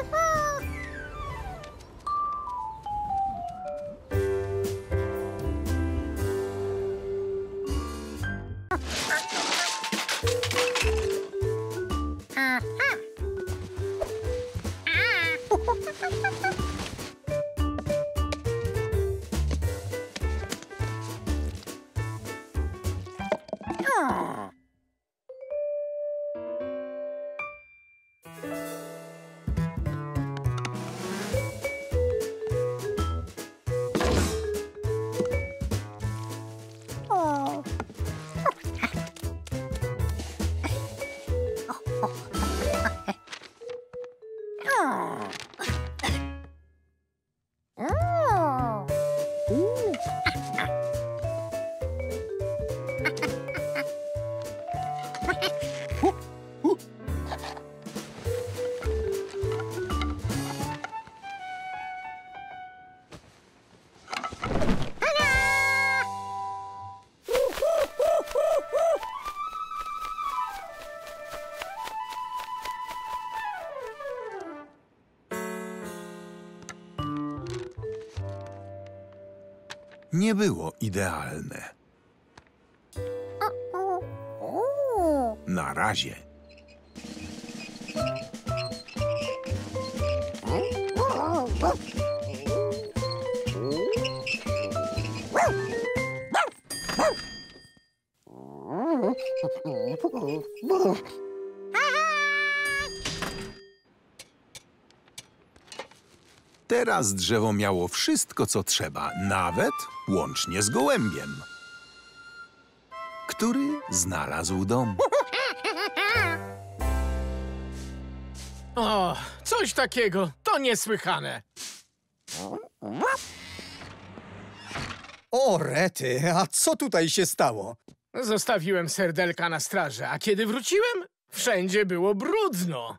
Nie było idealne. Na razie. Teraz drzewo miało wszystko, co trzeba, nawet łącznie z gołębiem, który znalazł dom. O, coś takiego. To niesłychane. O, rety, a co tutaj się stało? Zostawiłem serdelka na straży, a kiedy wróciłem, wszędzie było brudno.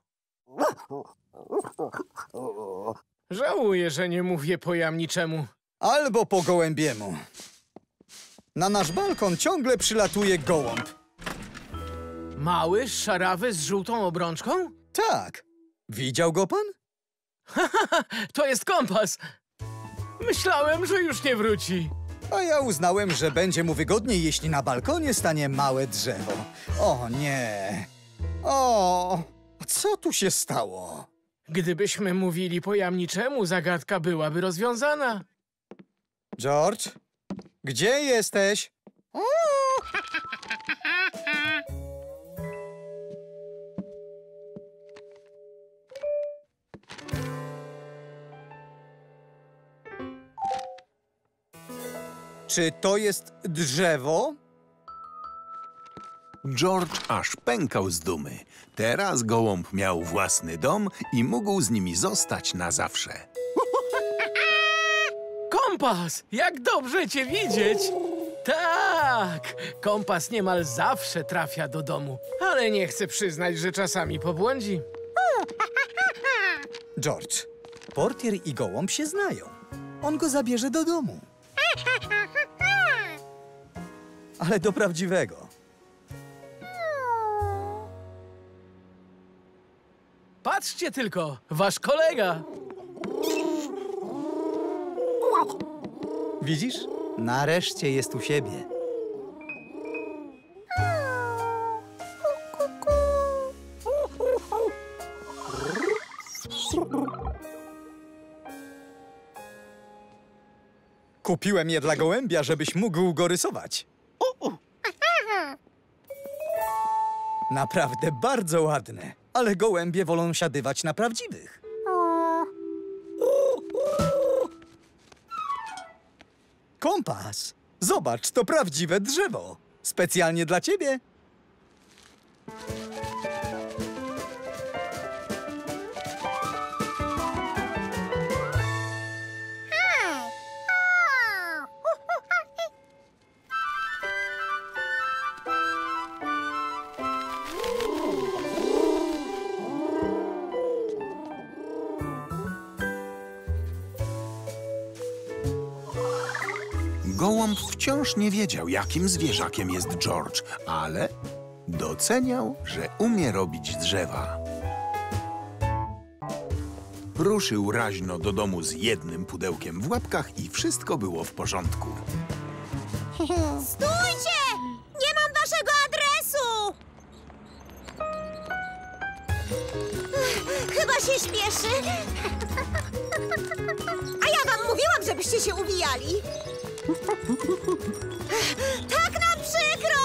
Żałuję, że nie mówię po jamniczemu. Albo po gołębiemu. Na nasz balkon ciągle przylatuje gołąb. Mały, szarawy z żółtą obrączką? Tak. Widział go pan? To jest kompas. Myślałem, że już nie wróci. A ja uznałem, że będzie mu wygodniej, jeśli na balkonie stanie małe drzewo. O nie. O, co tu się stało? Gdybyśmy mówili po jamniczemu, zagadka byłaby rozwiązana. George, gdzie jesteś? Czy to jest drzewo? George aż pękał z dumy. Teraz gołąb miał własny dom i mógł z nimi zostać na zawsze. Kompas! Jak dobrze cię widzieć! Tak! Kompas niemal zawsze trafia do domu, ale nie chcę przyznać, że czasami pobłądzi. George, portier i gołąb się znają. On go zabierze do domu. Ale do prawdziwego. Patrzcie tylko, wasz kolega! Widzisz? Nareszcie jest u siebie. Kupiłem je dla gołębia, żebyś mógł go rysować. Naprawdę bardzo ładne, ale gołębie wolą siadywać na prawdziwych. Kompas! Zobacz, to prawdziwe drzewo. Specjalnie dla ciebie. Gołąb wciąż nie wiedział, jakim zwierzakiem jest George, ale doceniał, że umie robić drzewa. Ruszył raźno do domu z jednym pudełkiem w łapkach i wszystko było w porządku. Stójcie! Nie mam waszego adresu! Chyba się śpieszy. A ja wam mówiłam, żebyście się uwijali. Tak nam przykro!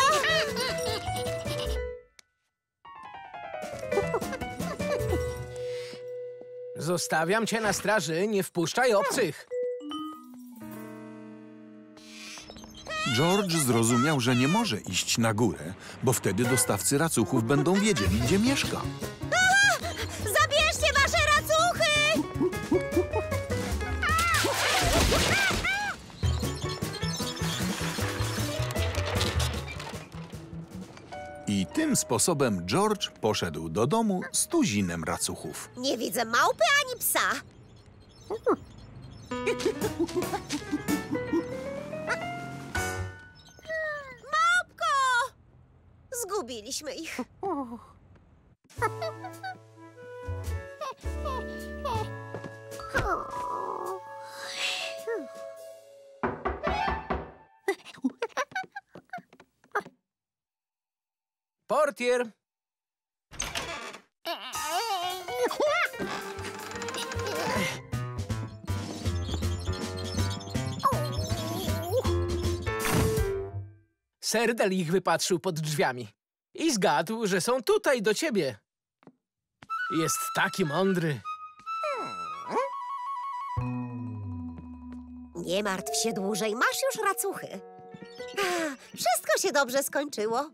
Zostawiam cię na straży, nie wpuszczaj obcych. George zrozumiał, że nie może iść na górę, bo wtedy dostawcy racuchów będą wiedzieli, gdzie mieszka. Zabierzcie wasze racuchy! I tym sposobem George poszedł do domu z tuzinem racuchów. Nie widzę małpy ani psa. Małpko! Zgubiliśmy ich. Portier! Serdel ich wypatrzył pod drzwiami i zgadł, że są tutaj do ciebie. Jest taki mądry. Nie martw się dłużej, masz już racuchy. Wszystko się dobrze skończyło.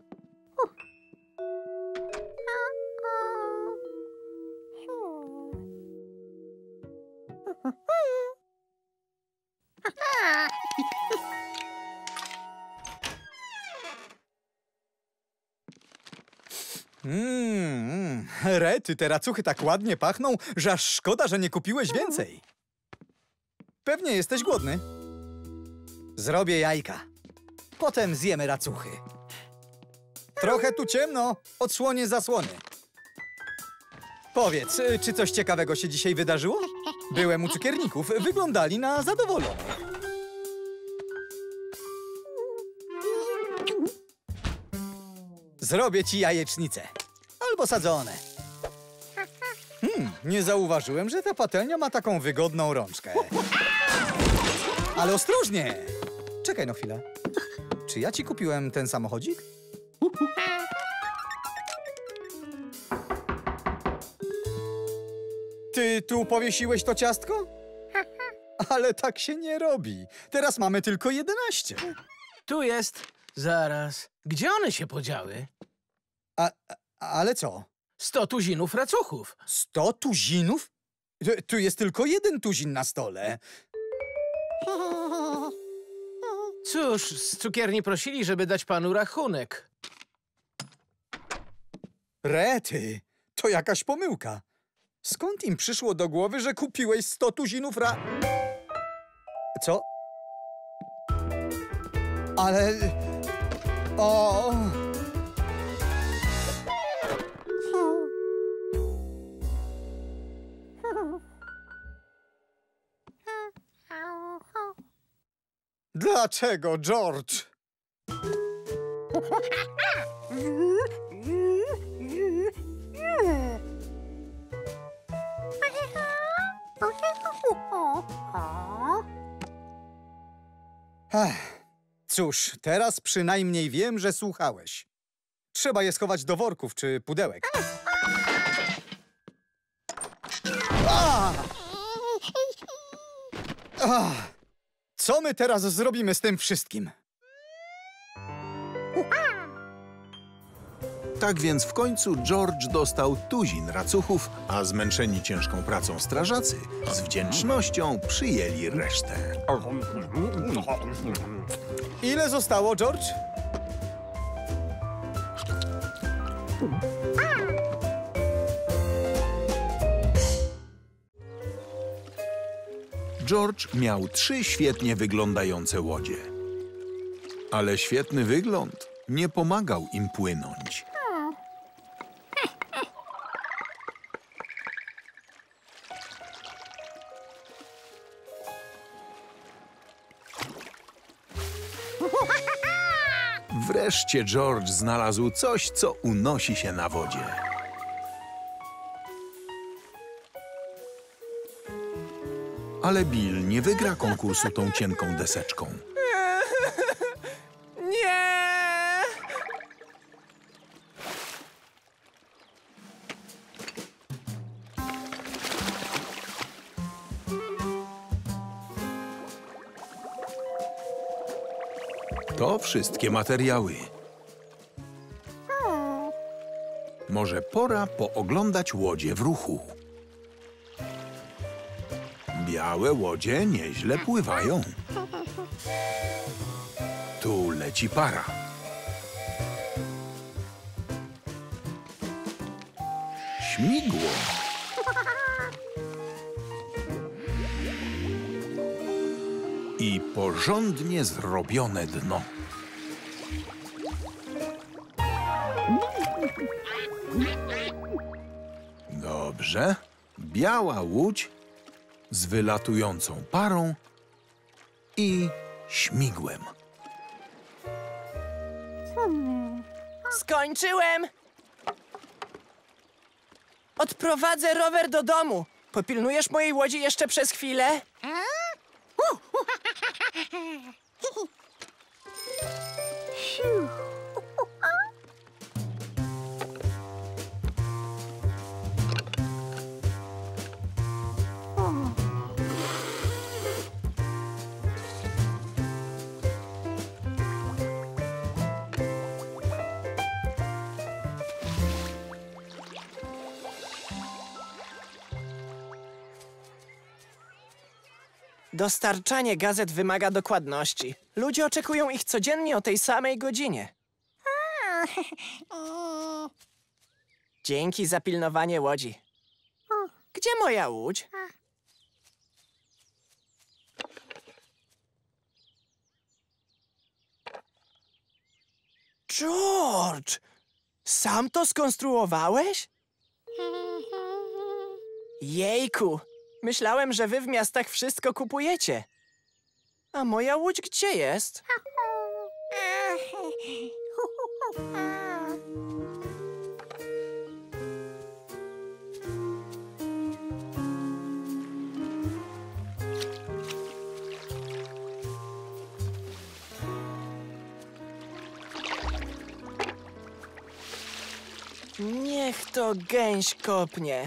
Rety, te racuchy tak ładnie pachną, że aż szkoda, że nie kupiłeś więcej. Pewnie jesteś głodny. Zrobię jajka. Potem zjemy racuchy. Trochę tu ciemno. Odsłonię zasłony. Powiedz, czy coś ciekawego się dzisiaj wydarzyło? Byłem u cukierników. Wyglądali na zadowolonych. Zrobię ci jajecznicę. Albo sadzone. Nie zauważyłem, że ta patelnia ma taką wygodną rączkę. Ale ostrożnie! Czekaj no chwilę. Czy ja ci kupiłem ten samochodzik? Ty tu powiesiłeś to ciastko? Ale tak się nie robi. Teraz mamy tylko 11. Tu jest. Zaraz. Gdzie one się podziały? Ale co? 100 tuzinów racuchów. 100 tuzinów? Tu jest tylko 1 tuzin na stole. Cóż, z cukierni prosili, żeby dać panu rachunek. Rety, to jakaś pomyłka. Skąd im przyszło do głowy, że kupiłeś 100 tuzinów Co? Ale... O... Dlaczego, George? Cóż, teraz przynajmniej wiem, że słuchałeś. Trzeba je schować do worków czy pudełek. Co my teraz zrobimy z tym wszystkim? Tak więc w końcu George dostał tuzin racuchów, a zmęczeni ciężką pracą strażacy z wdzięcznością przyjęli resztę. Ile zostało, George? George miał 3 świetnie wyglądające łodzie. Ale świetny wygląd nie pomagał im płynąć. Wreszcie George znalazł coś, co unosi się na wodzie. Ale Bill nie wygra konkursu tą cienką deseczką. Nie! To wszystkie materiały. Może pora pooglądać łodzie w ruchu. Białe łodzie nieźle pływają. Tu leci para. Śmigło. I porządnie zrobione dno. Dobrze. Biała łódź z wylatującą parą i śmigłem. Skończyłem! Odprowadzę rower do domu. Popilnujesz mojej łodzi jeszcze przez chwilę? Dostarczanie gazet wymaga dokładności. Ludzie oczekują ich codziennie o tej samej godzinie. Dzięki za pilnowanie łodzi. Gdzie moja łódź? George, sam to skonstruowałeś? Jejku, myślałem, że wy w miastach wszystko kupujecie. A moja łódź gdzie jest? Niech to gęś kopnie.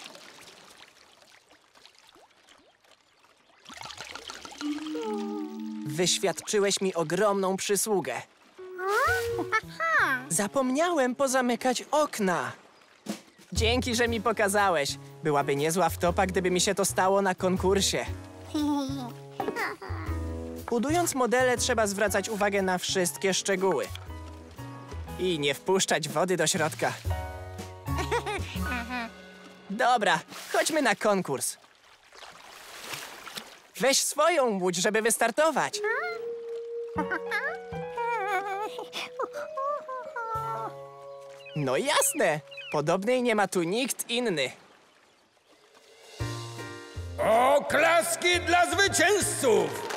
Wyświadczyłeś mi ogromną przysługę. Zapomniałem pozamykać okna. Dzięki, że mi pokazałeś. Byłaby niezła wtopa, gdyby mi się to stało na konkursie. Budując modele, trzeba zwracać uwagę na wszystkie szczegóły. I nie wpuszczać wody do środka. Dobra, chodźmy na konkurs. Weź swoją łódź, żeby wystartować. No jasne, podobnej nie ma tu nikt inny. Oklaski dla zwycięzców!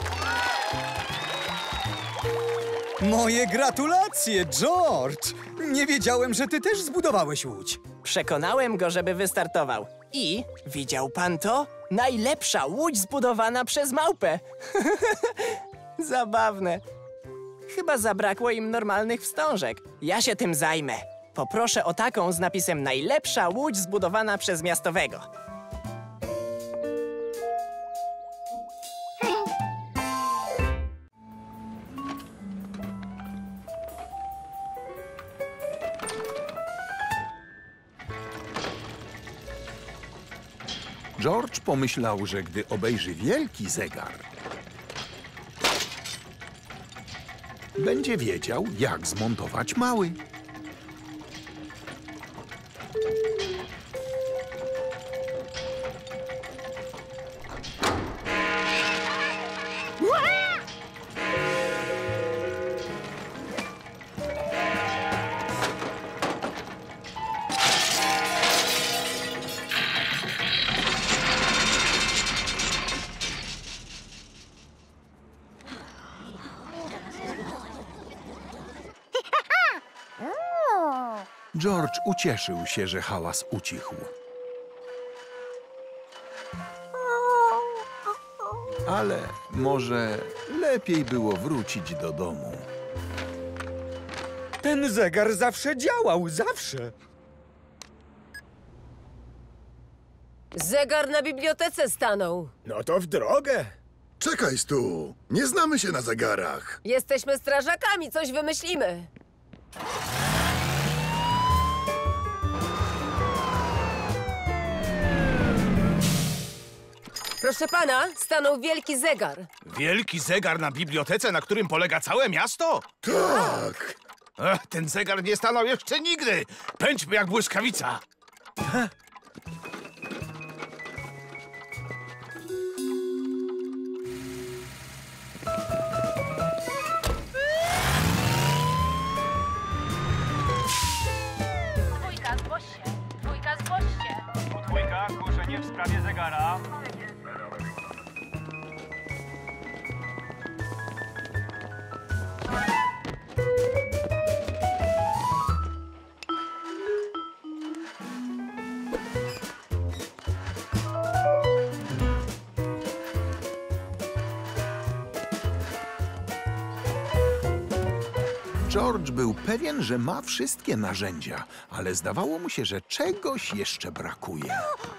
Moje gratulacje, George! Nie wiedziałem, że ty też zbudowałeś łódź. Przekonałem go, żeby wystartował. I, widział pan to? Najlepsza łódź zbudowana przez małpę. Zabawne. Chyba zabrakło im normalnych wstążek. Ja się tym zajmę. Poproszę o taką z napisem najlepsza łódź zbudowana przez miastowego. George pomyślał, że gdy obejrzy wielki zegar, będzie wiedział, jak zmontować mały. George ucieszył się, że hałas ucichł. Ale może lepiej było wrócić do domu. Ten zegar zawsze działał, zawsze. Zegar na bibliotece stanął. No to w drogę. Czekaj tu, nie znamy się na zegarach. Jesteśmy strażakami, coś wymyślimy. Proszę pana, stanął wielki zegar. Wielki zegar na bibliotece, na którym polega całe miasto? Tak. Ten zegar nie stanął jeszcze nigdy. Pędźmy jak błyskawica. Dwójka, zgłoś się. Dwójka, zgłoś się. Dwójka, zgłoszenie w sprawie zegara. George był pewien, że ma wszystkie narzędzia, ale zdawało mu się, że czegoś jeszcze brakuje.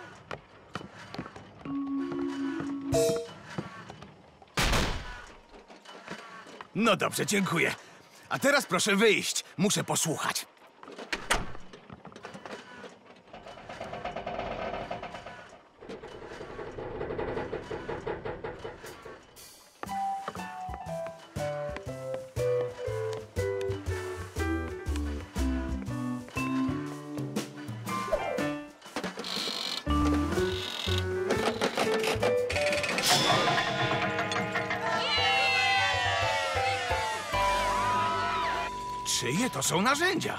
No dobrze, dziękuję. A teraz proszę wyjść. Muszę posłuchać. Czyje to są narzędzia?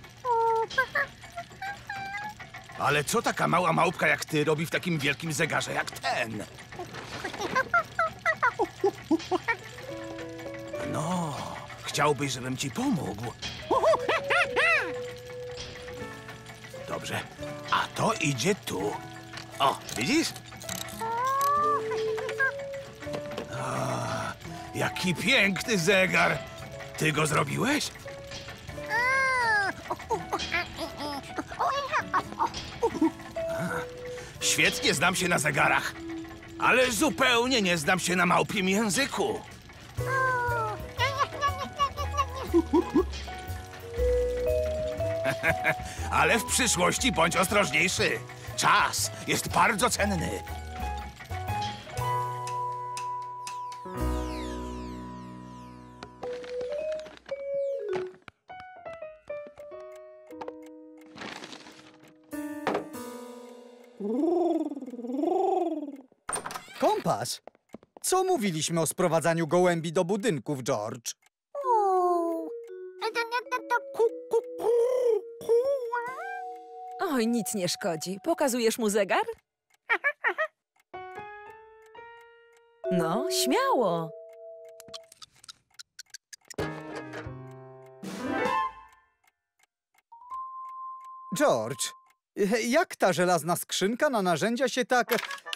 Ale co taka mała małpka jak ty robi w takim wielkim zegarze jak ten? No, chciałbyś, żebym ci pomógł. Dobrze, a to idzie tu. O, widzisz? Jaki piękny zegar! Ty go zrobiłeś? Świetnie znam się na zegarach, ale zupełnie nie znam się na małpim języku. Ale w przyszłości bądź ostrożniejszy. Czas jest bardzo cenny. Kompas? Co mówiliśmy o sprowadzaniu gołębi do budynków, George? Oj, nic nie szkodzi. Pokazujesz mu zegar? No, śmiało. George, jak ta żelazna skrzynka na narzędzia się tak